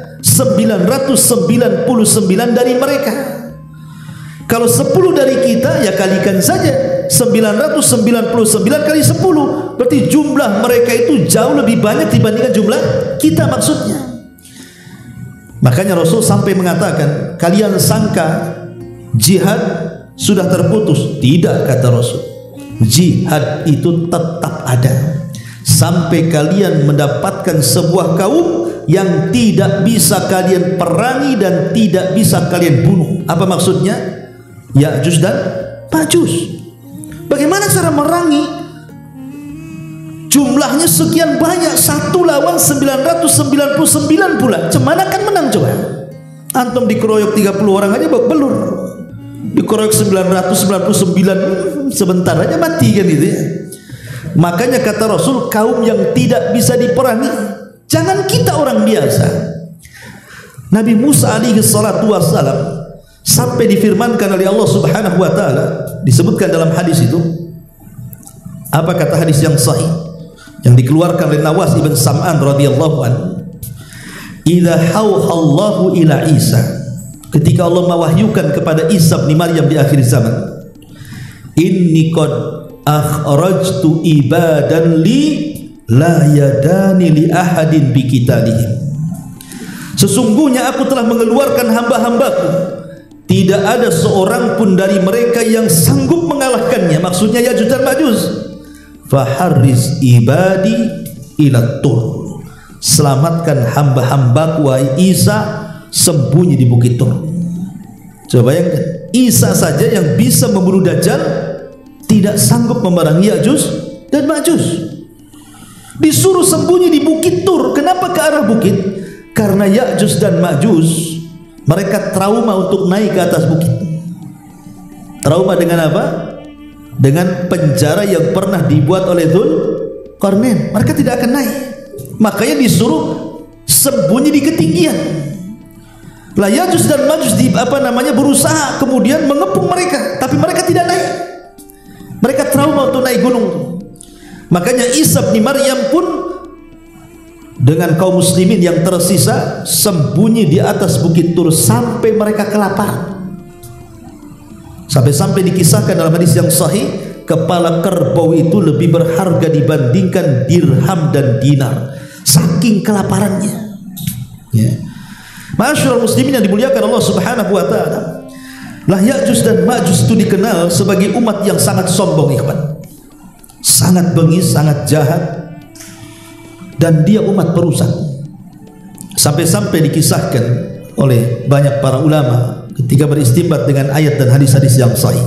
999 dari mereka. Kalau 10 dari kita, ya kalikan saja 999 kali 10, berarti jumlah mereka itu jauh lebih banyak dibandingkan jumlah kita maksudnya. Makanya Rasul sampai mengatakan, kalian sangka jihad sudah terputus? Tidak, kata Rasul. Jihad itu tetap ada sampai kalian mendapatkan sebuah kaum yang tidak bisa kalian perangi dan tidak bisa kalian bunuh. Apa maksudnya? Ya'juj dan Ma'juj. Bagaimana cara merangi? Jumlahnya sekian banyak, 1 lawan 999 pula. Cemana kan menang coba? Antum dikeroyok 30 orang aja belur. Dikeroyok 999 sebentar aja mati kan itu ya. Makanya kata Rasul, kaum yang tidak bisa diperangi. Jangan kita orang biasa. Nabi Musa alaihi salatu wassalam sampai difirmankan oleh Allah Subhanahu wa taala, disebutkan dalam hadis itu. Apa kata hadis yang sahih yang dikeluarkan oleh Nawas ibn Sam'an radhiyallahu anhu? Idza hauhallahu ila Isa, ketika Allah mewahyukan kepada Isa bin Maryam di akhir zaman, inni qad akhrajtu ibadan li la yadani li ahadin bi qitalihim. Sesungguhnya aku telah mengeluarkan hamba-hambaku, tidak ada seorang pun dari mereka yang sanggup mengalahkannya. Maksudnya Ya'juj dan Ma'juj. Faharriz ibadi ila tur. selamatkan hamba-hambaku wahai Isa, sembunyi di Bukit Tur. Coba bayangkan, Isa saja yang bisa membunuh Dajjal tidak sanggup memerangi Ya'juj dan Ma'juj. Disuruh sembunyi di Bukit Tur. Kenapa ke arah bukit? Karena Ya'juj dan Ma'juj mereka trauma untuk naik ke atas bukit. Trauma dengan apa? Dengan penjara yang pernah dibuat oleh Dzulqarnain. Mereka tidak akan naik. Makanya disuruh sembunyi di ketinggian. Lah Ya'juj dan Ma'juj berusaha kemudian mengepung mereka, tapi mereka tidak naik. Mereka trauma untuk naik gunung. Makanya Isa bin Maryam pun dengan kaum muslimin yang tersisa sembunyi di atas Bukit Tur sampai mereka kelaparan. Sampai-sampai dikisahkan dalam hadis yang sahih, kepala kerbau itu lebih berharga dibandingkan dirham dan dinar, saking kelaparannya. Ya. Ma'asyiral muslimin yang dimuliakan Allah Subhanahu wa taala. Lah Ya'juj dan Ma'juj itu dikenal sebagai umat yang sangat sombong, ikhwan. Sangat bengis, sangat jahat, dan dia umat perusak. Sampai-sampai dikisahkan oleh banyak para ulama ketika beristinbat dengan ayat dan hadis-hadis yang sahih.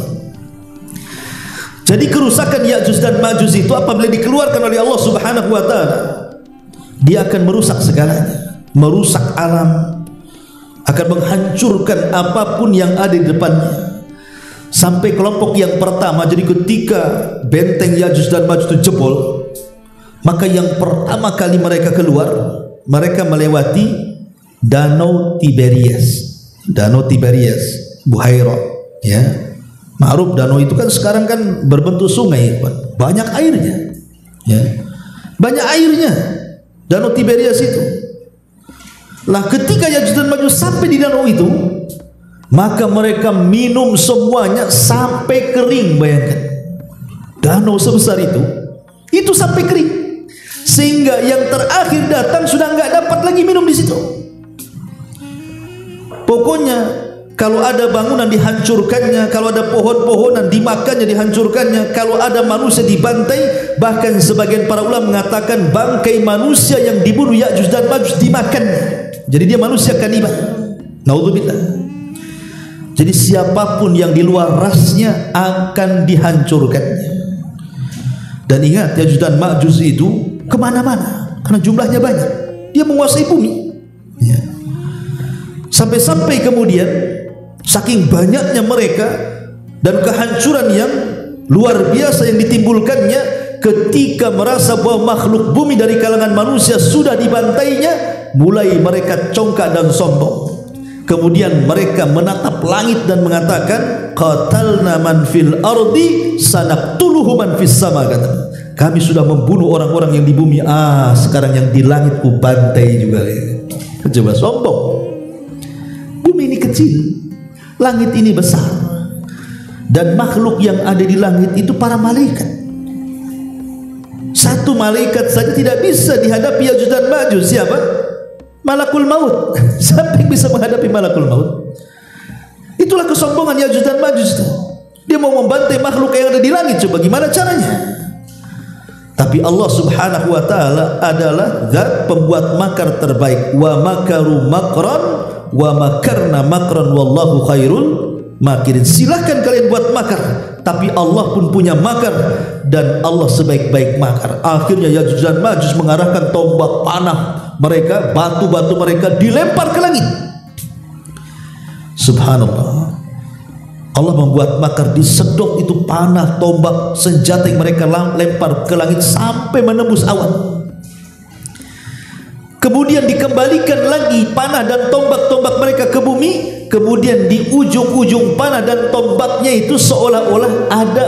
Jadi kerusakan Ya'juj dan Ma'juj itu apabila dikeluarkan oleh Allah Subhanahu wa taala, dia akan merusak segalanya, merusak alam, akan menghancurkan apapun yang ada di depannya. Sampai kelompok yang pertama, jadi ketika benteng Ya'juj dan Ma'juj itu jebol, maka yang pertama kali mereka keluar, mereka melewati Danau Tiberias. Danau Tiberias, Buhairah, ya. Ma'ruf danau itu kan sekarang kan berbentuk sungai, banyak airnya, ya. Banyak airnya Danau Tiberias itu. Lah ketika Ya'juj dan Ma'juj sampai di danau itu, maka mereka minum semuanya sampai kering. Bayangkan, danau sebesar itu sampai kering, sehingga yang terakhir datang sudah nggak dapat lagi minum di situ. Pokoknya kalau ada bangunan dihancurkannya, kalau ada pohon-pohonan dimakannya, dihancurkannya, kalau ada manusia dibantai, bahkan sebagian para ulama mengatakan bangkai manusia yang dibunuh Ya'juj dan Ma'juj dimakannya. Jadi dia manusia kanibal. Naudzubillah. Jadi siapapun yang di luar rasnya akan dihancurkannya. Dan ingat, Ya'juj dan Ma'juj itu kemana-mana karena jumlahnya banyak. Dia menguasai bumi, ya. Sampai-sampai kemudian saking banyaknya mereka dan kehancuran yang luar biasa yang ditimbulkannya, ketika merasa bahwa makhluk bumi dari kalangan manusia sudah dibantainya, mulai mereka congkak dan sombong. Kemudian mereka menatap langit dan mengatakan, qatalna man fil ardi sanaqtuluhu man fis sama. Kata, kami sudah membunuh orang-orang yang di bumi, sekarang yang di langit ku bantai juga. Coba sombong. Bumi ini kecil, langit ini besar, dan makhluk yang ada di langit itu para malaikat. Satu malaikat saja tidak bisa dihadapi Ya'juj dan Ma'juj. Siapa? Malakul maut. Siapa yang bisa menghadapi malakul maut? Itulah kesombongan Ya'juj dan Ma'juj. Dia mau membantai makhluk yang ada di langit. Coba gimana caranya? Tapi Allah Subhanahu wa taala adalah zat pembuat makar terbaik. Wa makaru makran wa makarna makran wallahu khairul makirin. Silahkan kalian buat makar, tapi Allah pun punya makar, dan Allah sebaik-baik makar. Akhirnya Ya'juj dan Ma'juj mengarahkan tombak panah mereka, batu-batu mereka dilempar ke langit. Subhanallah, Allah membuat makar, disedot itu panah, tombak, senjata yang mereka lempar ke langit sampai menembus awan. Kemudian dikembalikan lagi panah dan tombak-tombak mereka ke bumi. Kemudian di ujung-ujung panah dan tombaknya itu seolah-olah ada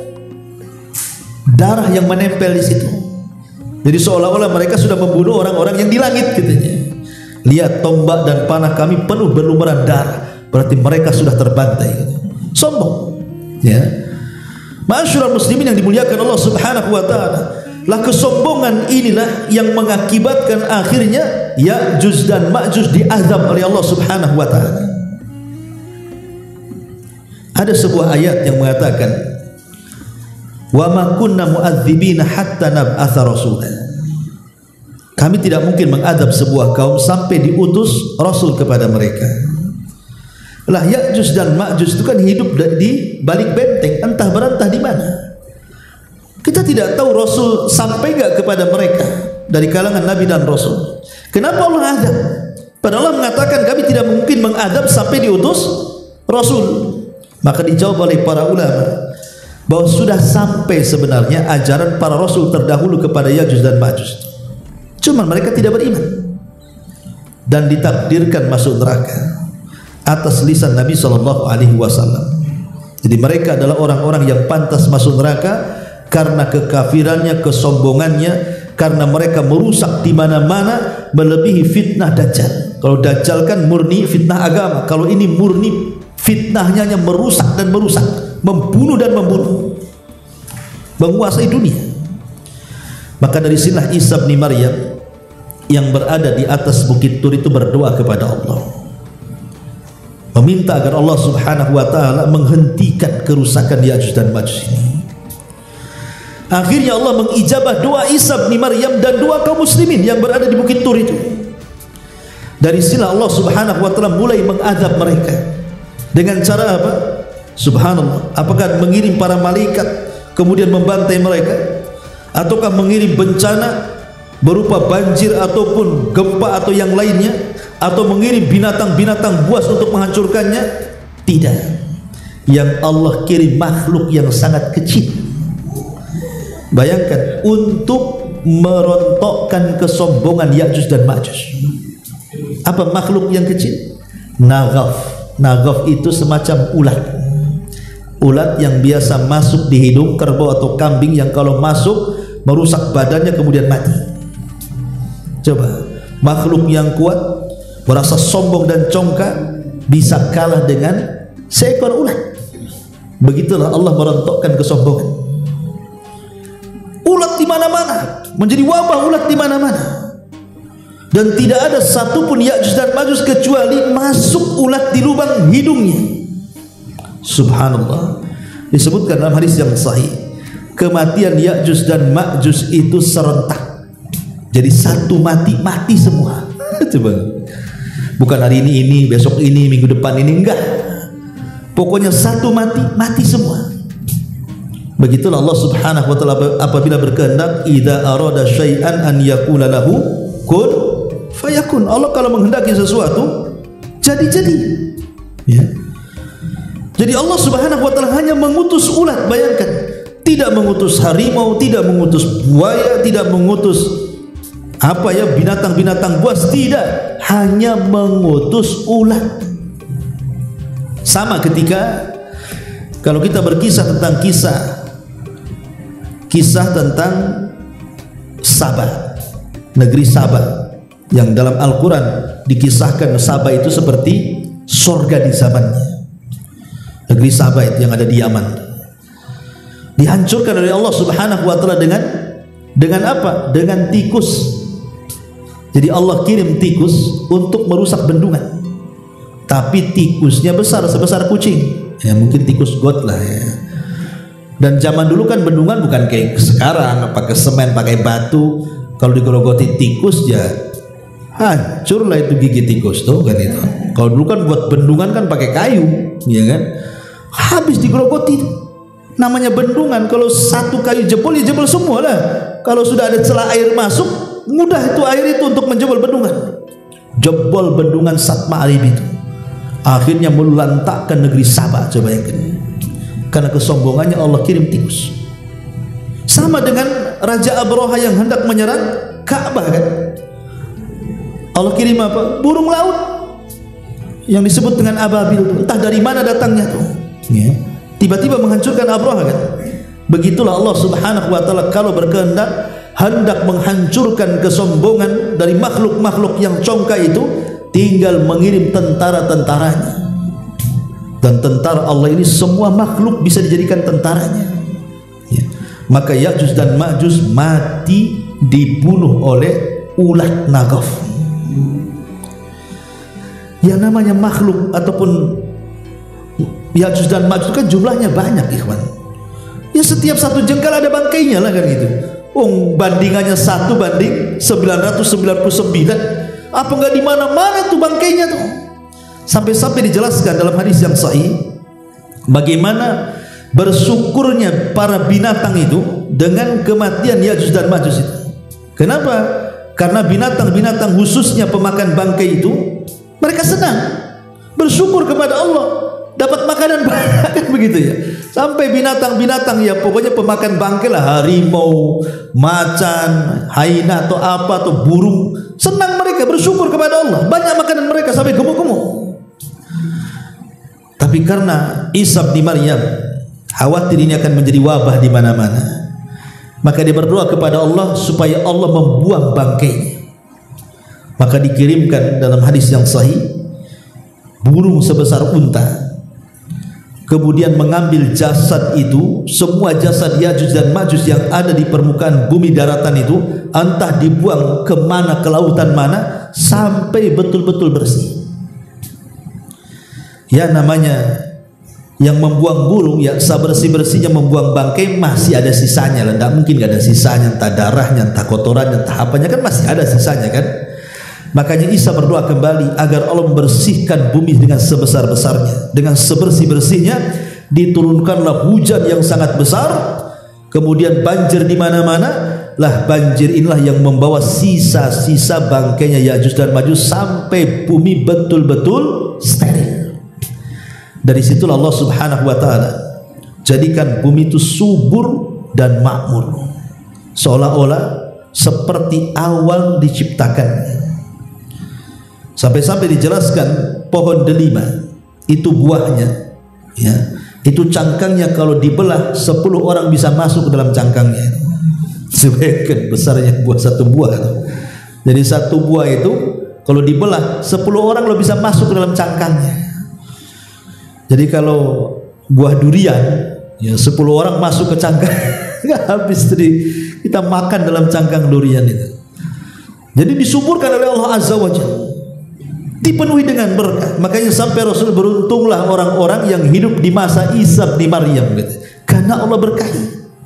darah yang menempel di situ. Jadi seolah-olah mereka sudah membunuh orang-orang yang di langit, katanya. Lihat, tombak dan panah kami penuh berlumuran darah, berarti mereka sudah terbantai. Sombong, ya. Ma'asyiral muslimin yang dimuliakan Allah Subhanahu wa taala. Lah kesombongan inilah yang mengakibatkan akhirnya Ya'juj dan Ma'juj diazab oleh Allah Subhanahu wa taala. Ada sebuah ayat yang mengatakan, wa ma kunna mu'adzibina hatta nab'atha rasulan. Kami tidak mungkin mengadab sebuah kaum sampai diutus Rasul kepada mereka. Lah Ya'juj dan Ma'juj itu kan hidup di balik benteng, entah berantah di mana. Kita tidak tahu Rasul sampai enggak kepada mereka dari kalangan Nabi dan Rasul. Kenapa Allah adab? Padahal Allah mengatakan kami tidak mungkin mengadab sampai diutus Rasul. Maka dijawab oleh para ulama bahwa sudah sampai sebenarnya ajaran para Rasul terdahulu kepada Ya'juj dan Ma'juj. Cuma mereka tidak beriman dan ditakdirkan masuk neraka atas lisan Nabi SAW. Jadi mereka adalah orang-orang yang pantas masuk neraka karena kekafirannya, kesombongannya, karena mereka merusak di mana-mana, melebihi fitnah Dajjal. Kalau Dajjal kan murni fitnah agama, kalau ini murni fitnahnya hanya merusak dan merusak, membunuh dan membunuh, menguasai dunia. Maka dari sinilah Isa bin Maryam yang berada di atas bukit Tur itu berdoa kepada Allah, meminta agar Allah Subhanahu wa taala menghentikan kerusakan Ya'juj dan Ma'juj ini. Akhirnya Allah mengijabah doa Isa bin Maryam dan doa kaum muslimin yang berada di bukit Tur itu. Dari sinilah Allah Subhanahu wa taala mulai mengadab mereka dengan cara apa? Subhanallah, apakah mengirim para malaikat kemudian membantai mereka, ataukah mengirim bencana berupa banjir ataupun gempa atau yang lainnya, atau mengirim binatang-binatang buas untuk menghancurkannya? Tidak. Yang Allah kirim makhluk yang sangat kecil. Bayangkan, untuk merontokkan kesombongan Ya'juj dan Ma'juj. Apa makhluk yang kecil? Naghaf. Naghaf itu semacam ulat. Ulat yang biasa masuk di hidung kerbau atau kambing, yang kalau masuk merusak badannya kemudian mati. Coba, makhluk yang kuat, merasa sombong dan congkak, bisa kalah dengan seekor ulat. Begitulah Allah merontokkan kesombongan. Ulat di mana-mana, menjadi wabah ulat di mana-mana. Dan tidak ada satupun Ya'juj dan Ma'juj kecuali masuk ulat di lubang hidungnya. Subhanallah. Disebutkan dalam hadis yang sahih, kematian Ya'juj dan Ma'juj itu serentak. Jadi satu mati semua. Coba, bukan hari ini, besok ini, minggu depan ini, enggak. Pokoknya satu mati semua. Begitulah Allah Subhanahu wa taala apabila berkehendak, idza arada syai'an an yaqula lahu kun fayakun. Allah kalau menghendaki sesuatu jadi. Ya. Jadi Allah Subhanahu wa taala hanya mengutus ulat, bayangkan. Tidak mengutus harimau, tidak mengutus buaya, tidak mengutus binatang-binatang buas, tidak, hanya mengutus ulat. Sama ketika kalau kita berkisah tentang kisah tentang Sabah, negeri Sabah, yang dalam Al-Quran dikisahkan Sabah itu seperti surga di zamannya. Negeri Sabah itu yang ada di Yaman dihancurkan oleh Allah Subhanahu wa taala dengan apa? Dengan tikus. Jadi Allah kirim tikus untuk merusak bendungan, tapi tikusnya besar, sebesar kucing. Ya mungkin tikus got lah ya. Dan zaman dulu kan bendungan bukan kayak sekarang pakai semen, pakai batu. Kalau digerogoti tikus ya hancur lah itu gigi tikus tuh kan itu. Kalau dulu kan buat bendungan kan pakai kayu, ya kan? Habis digerogoti. Namanya bendungan, kalau satu kayu jebol ya jebol semua lah. Kalau sudah ada celah air masuk, mudah itu air itu untuk menjebol bendungan. Jebol bendungan Satma Arib itu. Akhirnya melantakkan negeri Sabah, coba bayangkan. Karena kesombongannya Allah kirim tikus. Sama dengan Raja Abraha yang hendak menyerang Ka'bah kan. Allah kirim apa? Burung laut yang disebut dengan ababil. Entah dari mana datangnya tuh. Ya. Tiba-tiba menghancurkan Abraha kan. Begitulah Allah Subhanahu wa taala kalau berkehendak hendak menghancurkan kesombongan dari makhluk-makhluk yang congkak itu, tinggal mengirim tentara-tentaranya. Dan tentara Allah ini semua makhluk bisa dijadikan tentaranya. Ya. Maka Ya'juj dan Ma'juj mati dibunuh oleh ulat Naghaf. Yang namanya makhluk ataupun Ya'juj dan Ma'juj kan jumlahnya banyak, ikhwan. Ya setiap satu jengkal ada bangkainya lah kan gitu. bandingannya 1 banding 999. Apa enggak di mana-mana tuh bangkainya tuh? Sampai-sampai dijelaskan dalam hadis yang sahih bagaimana bersyukurnya para binatang itu dengan kematian Ya'juj dan Ma'juj itu. Kenapa? Karena binatang-binatang khususnya pemakan bangkai itu mereka senang bersyukur kepada Allah dapat makanan banyak kan begitu ya. Sampai binatang-binatang ya pokoknya pemakan bangkai lah, harimau, macan, hyena atau apa atau burung, senang mereka bersyukur kepada Allah, banyak makanan mereka sampai gemuk-gemuk. Tapi karena Isa bin Maryam khawatir ini akan menjadi wabah di mana-mana, maka dia berdoa kepada Allah supaya Allah membuang bangkainya. Maka dikirimkan dalam hadis yang sahih burung sebesar unta, kemudian mengambil jasad itu, semua jasad Ya'juj dan Ma'juj yang ada di permukaan bumi daratan itu, entah dibuang kemana, ke lautan mana, sampai betul-betul bersih. Ya namanya yang membuang burung ya sebersih-bersihnya membuang bangkai masih ada sisanya lah, tidak mungkin gak ada sisanya, entah darahnya, entah kotorannya, entah apanya, kan masih ada sisanya kan. Makanya Isa berdoa kembali agar Allah membersihkan bumi dengan sebesar-besarnya, dengan sebersih-bersihnya, diturunkanlah hujan yang sangat besar, kemudian banjir di mana-mana. Lah banjir inilah yang membawa sisa-sisa bangkainya Ya'juj dan Ma'juj sampai bumi betul-betul steril. Dari situlah Allah Subhanahu wa taala jadikan bumi itu subur dan makmur, seolah-olah seperti awal diciptakannya. Sampai-sampai dijelaskan pohon delima itu buahnya ya, itu cangkangnya kalau dibelah 10 orang bisa masuk ke dalam cangkangnya. Sebagian besarnya buah satu buah. Jadi satu buah itu kalau dibelah 10 orang lo bisa masuk ke dalam cangkangnya. Jadi kalau buah durian ya 10 orang masuk ke cangkang nggak habis, jadi kita makan dalam cangkang durian itu. Jadi disuburkan oleh Allah Azza wa Jalla, dipenuhi dengan berkah. Makanya sampai Rasul beruntunglah orang-orang yang hidup di masa Isa bin Maryam gitu, karena Allah berkahi.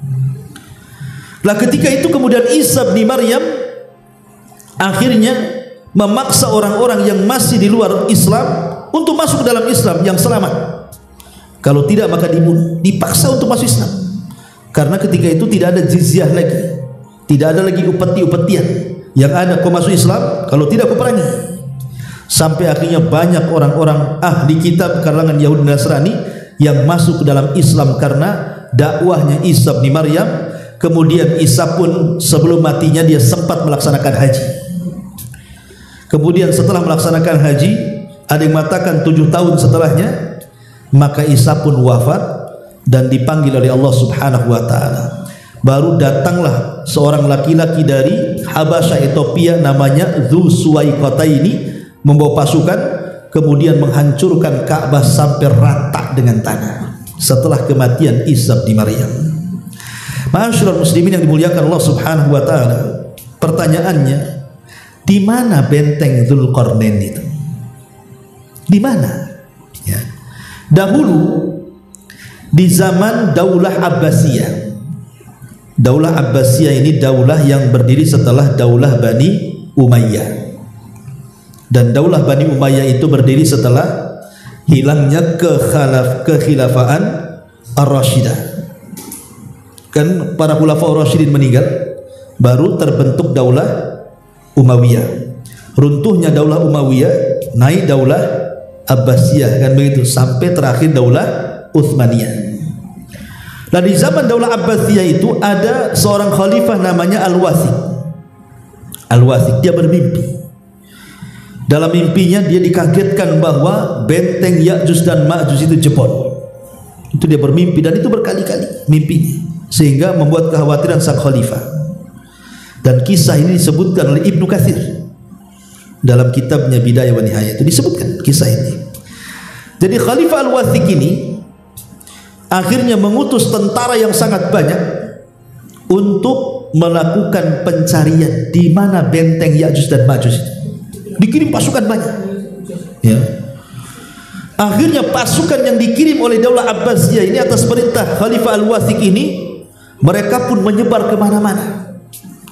Lah ketika itu kemudian Isa bin Maryam akhirnya memaksa orang-orang yang masih di luar Islam untuk masuk ke dalam Islam yang selamat. Kalau tidak maka dibunuh, dipaksa untuk masuk Islam. Karena ketika itu tidak ada jizyah lagi, tidak ada lagi upeti-upetian. Yang ada kau masuk Islam, kalau tidak kau perangi. Sampai akhirnya banyak orang-orang ahli kitab kalangan Yahudi dan Nasrani yang masuk ke dalam Islam karena dakwahnya Isa bin Maryam. Kemudian Isa pun sebelum matinya dia sempat melaksanakan haji. Kemudian setelah melaksanakan haji, ada yang mengatakan 7 tahun setelahnya, maka Isa pun wafat dan dipanggil oleh Allah Subhanahu wa taala. Baru datanglah seorang laki-laki dari Habasyah Ethiopia namanya Dzulsuwaikataini membawa pasukan, kemudian menghancurkan Ka'bah sampai rata dengan tanah setelah kematian Isa bin Maryam. Ma'asyiral muslimin yang dimuliakan Allah Subhanahu wa taala, pertanyaannya, di mana benteng Dzulqarnain itu? Di mana? Ya. Dahulu di zaman Daulah Abbasiyah. Daulah Abbasiyah ini daulah yang berdiri setelah Daulah Bani Umayyah. Dan Daulah Bani Umayyah itu berdiri setelah hilangnya kekhilafaan Ar-Rasyidah. Kan para khulafa Ar-Rasyidin meninggal, baru terbentuk Daulah Umayyah. Runtuhnya Daulah Umayyah, naik Daulah Abbasiyah, kan begitu, sampai terakhir Daulah Utsmaniyah. Nah di zaman Daulah Abbasiyah itu ada seorang khalifah namanya Al-Wathiq. Al-Wathiq dia bermimpi. Dalam mimpinya dia dikagetkan bahwa benteng Ya'juj dan Ma'juj itu jebol. Itu dia bermimpi dan itu berkali-kali mimpinya, sehingga membuat kekhawatiran sang khalifah. Dan kisah ini disebutkan oleh Ibnu Katsir dalam kitabnya Bidayah wa Nihayah, itu disebutkan kisah ini. Jadi Khalifah Al-Wathiq ini akhirnya mengutus tentara yang sangat banyak untuk melakukan pencarian di mana benteng Ya'juj dan Ma'juj itu. Dikirim pasukan banyak. Ya. Akhirnya pasukan yang dikirim oleh Daulah Abbasiyah ini atas perintah Khalifah Al-Wathiq ini, mereka pun menyebar kemana-mana.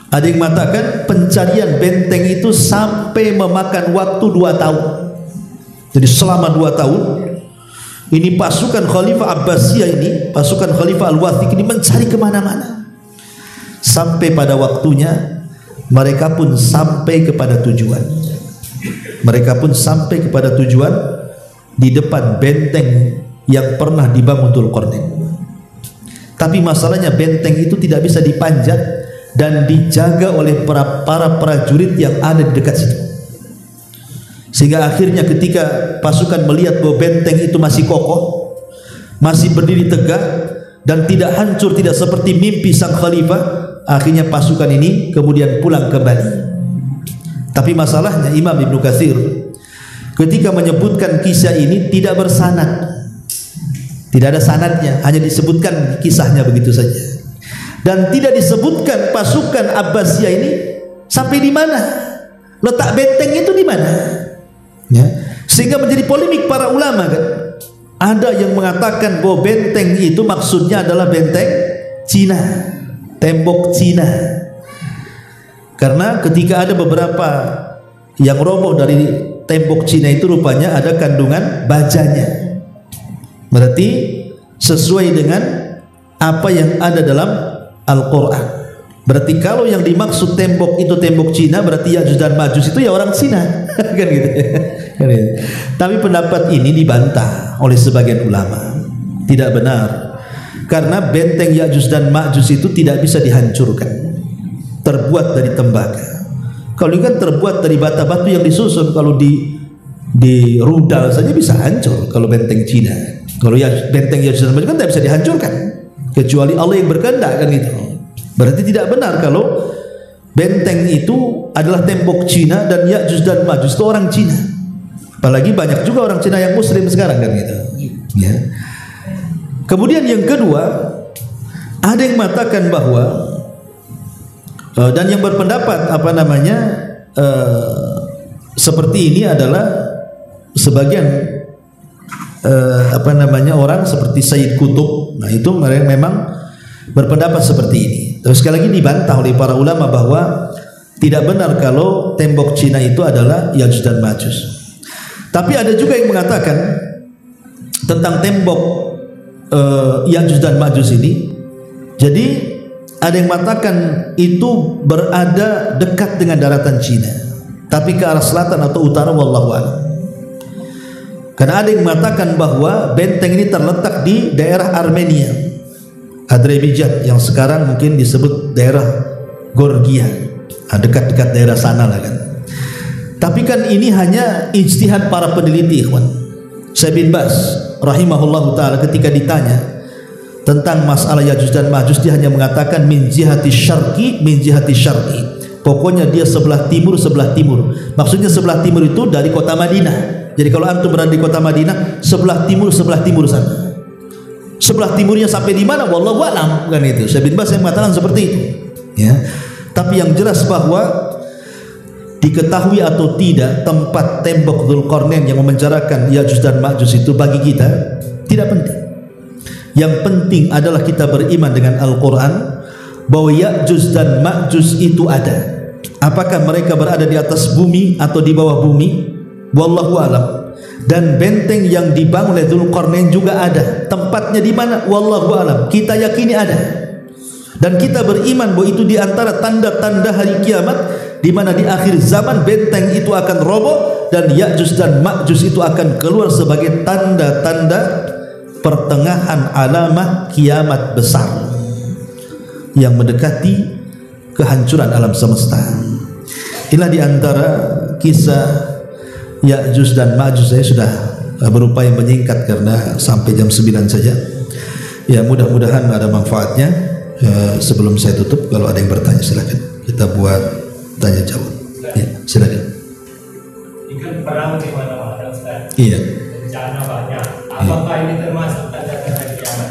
Ada yang mengatakan pencarian benteng itu sampai memakan waktu 2 tahun. Jadi selama 2 tahun ini pasukan Khalifah Abbasiyah ini, pasukan Khalifah Al-Wathiq ini mencari kemana-mana. Sampai pada waktunya mereka pun sampai kepada tujuan. Mereka pun sampai kepada tujuan di depan benteng yang pernah dibangun Dzulqarnain. Tapi masalahnya benteng itu tidak bisa dipanjat dan dijaga oleh para prajurit yang ada di dekat situ. Sehingga akhirnya ketika pasukan melihat bahwa benteng itu masih kokoh, masih berdiri tegak dan tidak hancur, tidak seperti mimpi sang khalifah, akhirnya pasukan ini kemudian pulang kembali. Tapi masalahnya Imam Ibnu Katsir ketika menyebutkan kisah ini tidak bersanad, tidak ada sanadnya, hanya disebutkan kisahnya begitu saja, dan tidak disebutkan pasukan Abbasiyah ini sampai di mana, letak benteng itu di mana. Ya, sehingga menjadi polemik para ulama kan. Ada yang mengatakan bahwa benteng itu maksudnya adalah benteng Cina, tembok Cina. Karena ketika ada beberapa yang roboh dari tembok Cina itu rupanya ada kandungan bajanya. Berarti sesuai dengan apa yang ada dalam Al-Quran. Berarti kalau yang dimaksud tembok itu tembok Cina, berarti Ya'juj dan Ma'juj itu ya orang Cina. Kan gitu. Tapi pendapat ini dibantah oleh sebagian ulama. Tidak benar. Karena benteng Ya'juj dan Ma'juj itu tidak bisa dihancurkan. Terbuat dari tembaga. Kalau ini kan terbuat dari bata-batu yang disusun. Kalau di rudal saja bisa hancur kalau benteng Cina. Kalau benteng Ya'juj dan Ma'juj kan tidak bisa dihancurkan kecuali Allah yang berkehendak kan gitu. Berarti tidak benar kalau benteng itu adalah tembok Cina dan Ya'juj dan Ma'juj itu orang Cina. Apalagi banyak juga orang Cina yang muslim sekarang kan gitu. Ya. Kemudian yang kedua, ada yang mengatakan bahwa dan yang berpendapat seperti ini adalah sebagian orang seperti Sayyid Qutb. Nah itu memang berpendapat seperti ini. Terus sekali lagi dibantah oleh para ulama bahwa tidak benar kalau tembok Cina itu adalah Ya'juj dan Ma'juj. Tapi ada juga yang mengatakan tentang tembok Ya'juj dan Ma'juj ini. Jadi ada yang mengatakan itu berada dekat dengan daratan Cina, tapi ke arah selatan atau utara, wallahu a'lam. Karena ada yang mengatakan bahwa benteng ini terletak di daerah Armenia, Azerbaijan, yang sekarang mungkin disebut daerah Georgia, dekat-dekat daerah sana lah kan. Tapi kan ini hanya ijtihad para peneliti, ikhwan. Syekh bin Baz rahimahullahu taala ketika ditanya tentang masalah Ya'juj dan Ma'juj, dia hanya mengatakan min jihati syarqi, min jihati syarqi. Pokoknya dia sebelah timur. Maksudnya sebelah timur itu dari kota Madinah. Jadi kalau antum berada di kota Madinah, sebelah timur sana. Sebelah timurnya sampai di mana? Wallahu a'lam kan itu. Syekh bin Baz yang mengatakan seperti itu. Ya. Tapi yang jelas bahwa diketahui atau tidak tempat tembok Dzulqarnain yang memenjarakan Ya'juj dan Ma'juj itu bagi kita tidak penting. Yang penting adalah kita beriman dengan Al-Quran bahwa Ya'juj dan Ma'juj itu ada. Apakah mereka berada di atas bumi atau di bawah bumi? Wallahu a'lam. Dan benteng yang dibangun oleh Dzulqarnain juga ada. Tempatnya di mana? Wallahu a'lam. Kita yakini ada. Dan kita beriman bahwa itu di antara tanda-tanda hari kiamat, di mana di akhir zaman benteng itu akan roboh dan Ya'juj dan Ma'juj itu akan keluar sebagai tanda-tanda pertengahan alamah kiamat besar yang mendekati kehancuran alam semesta. Inilah di antara kisah Ya'juj dan Ma'juj. Saya sudah berupaya menyingkat karena sampai jam 9 saja. Ya, mudah-mudahan ada manfaatnya. Sebelum saya tutup, kalau ada yang bertanya silakan. Kita buat tanya jawab. Ya, silakan. Ikan perang di mana-mana, Ustaz. Iya. Bencana banyak. Apakah ini termasuk tanda-tanda kiamat?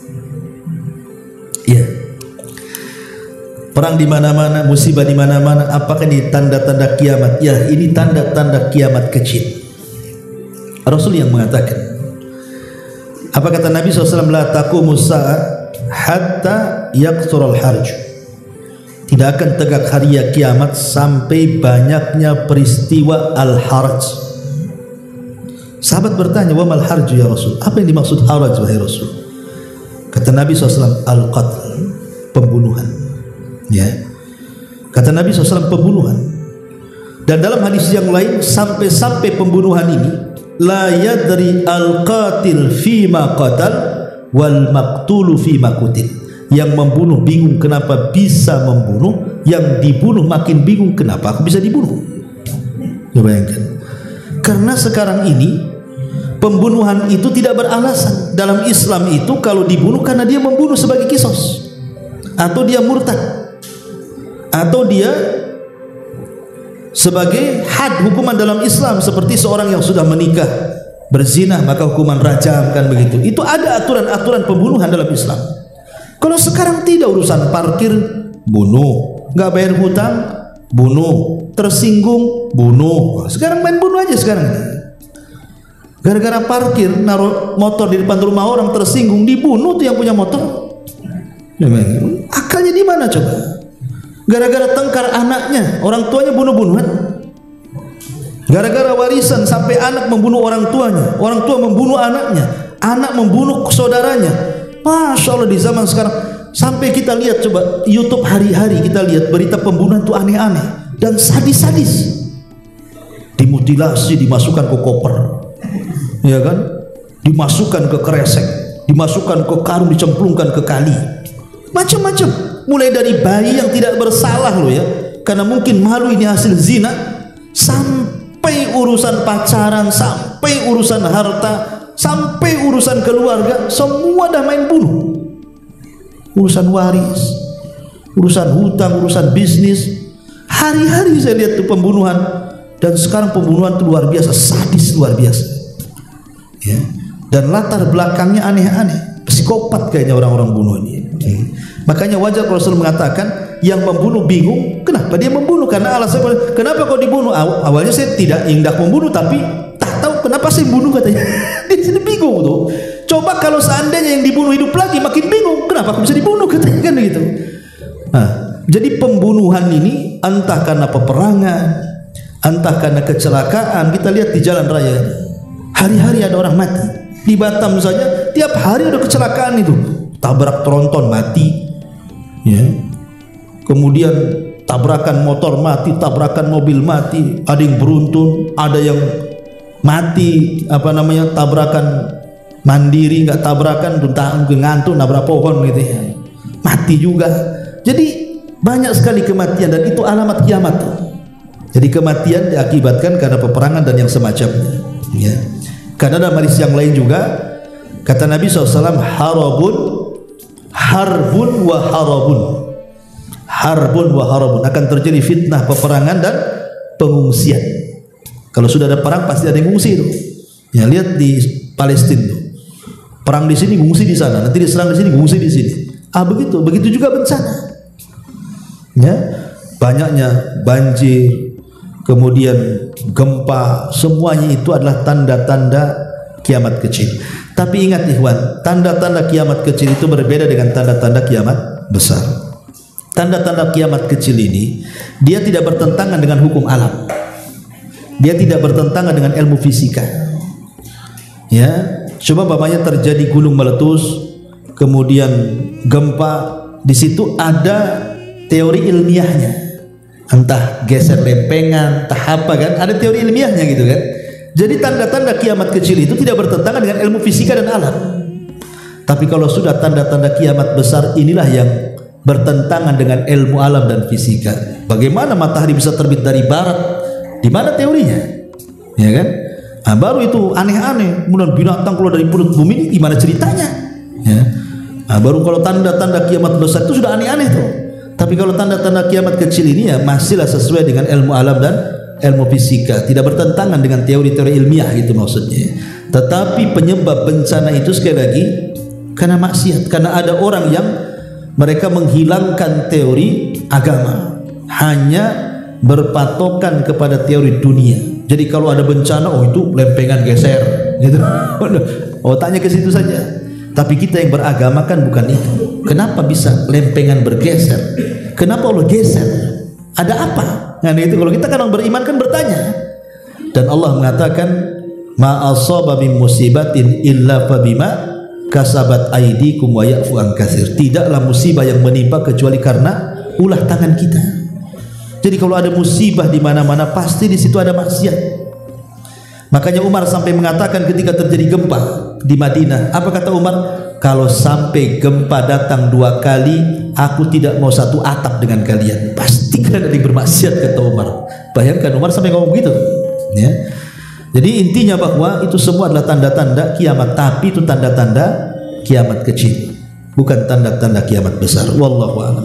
Iya. Perang di mana-mana, musibah di mana-mana, apakah ini tanda-tanda kiamat? Ya, ini tanda-tanda kiamat kecil. Rasul yang mengatakan. Apa kata Nabi SAW? La taqumus sa'a hatta yaqsurul harj. tidak akan tegak hari kiamat sampai banyaknya peristiwa al-haraj. Sahabat bertanya, wa mal harju ya Rasul? Apa yang dimaksud haraj wahai Rasul? Kata Nabi SAW, al-qatl, pembunuhan. Ya. Kata Nabi SAW, pembunuhan. Dan dalam hadis yang lain, sampai-sampai pembunuhan ini, la yadri al-qatil fima qatal wal maqtulu fima qutil. Yang membunuh bingung kenapa bisa membunuh, yang dibunuh makin bingung kenapa aku bisa dibunuh. Ya, bayangkan. Karena sekarang ini pembunuhan itu tidak beralasan. Dalam Islam itu kalau dibunuh karena dia membunuh sebagai kisos, atau dia murtad, atau dia sebagai had hukuman dalam Islam, seperti seorang yang sudah menikah berzina maka hukuman rajam, kan begitu. Itu ada aturan-aturan pembunuhan dalam Islam. Kalau sekarang tidak, urusan parkir bunuh, nggak bayar hutang bunuh, tersinggung bunuh. Sekarang main bunuh aja sekarang. Gara-gara parkir naruh motor di depan rumah orang, tersinggung dibunuh tuh yang punya motor. Akalnya di mana coba? Gara-gara tengkar anaknya, orang tuanya bunuh-bunuhan. Gara-gara warisan sampai anak membunuh orang tuanya, orang tua membunuh anaknya, anak membunuh saudaranya. Masya Allah, di zaman sekarang sampai kita lihat coba YouTube hari-hari, kita lihat berita pembunuhan itu aneh-aneh dan sadis-sadis. Dimutilasi, dimasukkan ke koper, ya kan? Dimasukkan ke kresek, dimasukkan ke karung, dicemplungkan ke kali, macam-macam. Mulai dari bayi yang tidak bersalah loh ya, karena mungkin malu ini hasil zina, sampai urusan pacaran, sampai urusan harta, sampai urusan keluarga, semua dah main bunuh. Urusan waris, urusan hutang, urusan bisnis, hari-hari saya lihat tuh pembunuhan. Dan sekarang pembunuhan itu luar biasa, sadis luar biasa ya. Dan latar belakangnya aneh-aneh, psikopat kayaknya orang-orang bunuh ini. Makanya wajar Rasul mengatakan yang membunuh bingung kenapa dia membunuh, karena alasan kenapa kau dibunuh. Awalnya saya tidak hendak membunuh, tapi tak tahu kenapa saya bunuh, katanya. Dia sini bingung tuh. Coba kalau seandainya yang dibunuh hidup lagi, makin bingung kenapa aku bisa dibunuh, katanya, kan gitu. Nah, jadi pembunuhan ini entah karena peperangan, entah karena kecelakaan. Kita lihat di jalan raya, hari-hari ada orang mati. Di Batam saja tiap hari ada kecelakaan itu, tabrak tronton mati ya, kemudian tabrakan motor mati, tabrakan mobil mati, ada yang beruntun, ada yang mati tabrakan mandiri, nggak tabrakan ngantuk nabrak pohon gitu ya, mati juga. Jadi banyak sekali kematian, dan itu alamat kiamat. Jadi kematian diakibatkan karena peperangan dan yang semacamnya ya. Karena dalam hadis yang lain juga kata Nabi SAW, harbun wa harabun, akan terjadi fitnah, peperangan dan pengungsian. Kalau sudah ada perang pasti ada yang ngungsi itu ya. Lihat di Palestina tuh, perang di sini ngungsi di sana, nanti diserang di sini ngungsi di sini. Begitu juga bencana ya. Banyaknya banjir, kemudian gempa, semuanya itu adalah tanda-tanda kiamat kecil. Tapi ingat ikhwan, tanda-tanda kiamat kecil itu berbeda dengan tanda-tanda kiamat besar. Tanda-tanda kiamat kecil ini dia tidak bertentangan dengan hukum alam, dia tidak bertentangan dengan ilmu fisika ya. Coba bapaknya terjadi gunung meletus, kemudian gempa, di situ ada teori ilmiahnya, entah geser lempengan, entah apa kan, ada teori ilmiahnya gitu kan. Jadi tanda-tanda kiamat kecil itu tidak bertentangan dengan ilmu fisika dan alam. Tapi kalau sudah tanda-tanda kiamat besar, inilah yang bertentangan dengan ilmu alam dan fisika. Bagaimana matahari bisa terbit dari barat? Di mana teorinya? Ya kan? Nah, baru itu aneh-aneh. Kemudian binatang keluar dari perut bumi ini gimana ceritanya? Ya. Nah, baru kalau tanda-tanda kiamat besar itu sudah aneh-aneh tuh. Tapi kalau tanda-tanda kiamat kecil ini ya masihlah sesuai dengan ilmu alam dan ilmu fisika, tidak bertentangan dengan teori-teori ilmiah gitu maksudnya. Tetapi penyebab bencana itu sekali lagi karena maksiat, karena ada orang yang mereka menghilangkan teori agama, hanya berpatokan kepada teori dunia. Jadi kalau ada bencana, oh itu lempengan geser gitu. Otaknya ke situ saja. Tapi kita yang beragama kan bukan itu. Kenapa bisa lempengan bergeser? Kenapa Allah geser? Ada apa? Nah itu kalau kita kan orang beriman kan bertanya. Dan Allah mengatakan, ma asaba min musibatin illa fabima kasabat aydikum wa ya'fu an katsir. Tidaklah musibah yang menimpa kecuali karena ulah tangan kita. Jadi kalau ada musibah di mana-mana pasti di situ ada maksiat. Makanya Umar sampai mengatakan ketika terjadi gempa di Madinah, apa kata Umar? Kalau sampai gempa datang 2 kali, aku tidak mau satu atap dengan kalian. Pasti kalian ada yang bermaksiat, kata Umar. Bayangkan Umar sampai ngomong begitu. Ya. Jadi intinya bahwa itu semua adalah tanda-tanda kiamat, tapi itu tanda-tanda kiamat kecil, bukan tanda-tanda kiamat besar. Wallahu a'lam.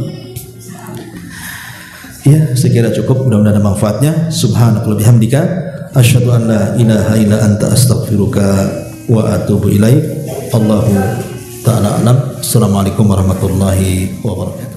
Ya, sekira cukup, mudah-mudahan ada manfaatnya. Subhanakallahumma bihamdika asyhadu an la ilaha illa anta astaghfiruka wa atubu ilaik. Allahu ta'ala alam. Assalamualaikum warahmatullahi wabarakatuh.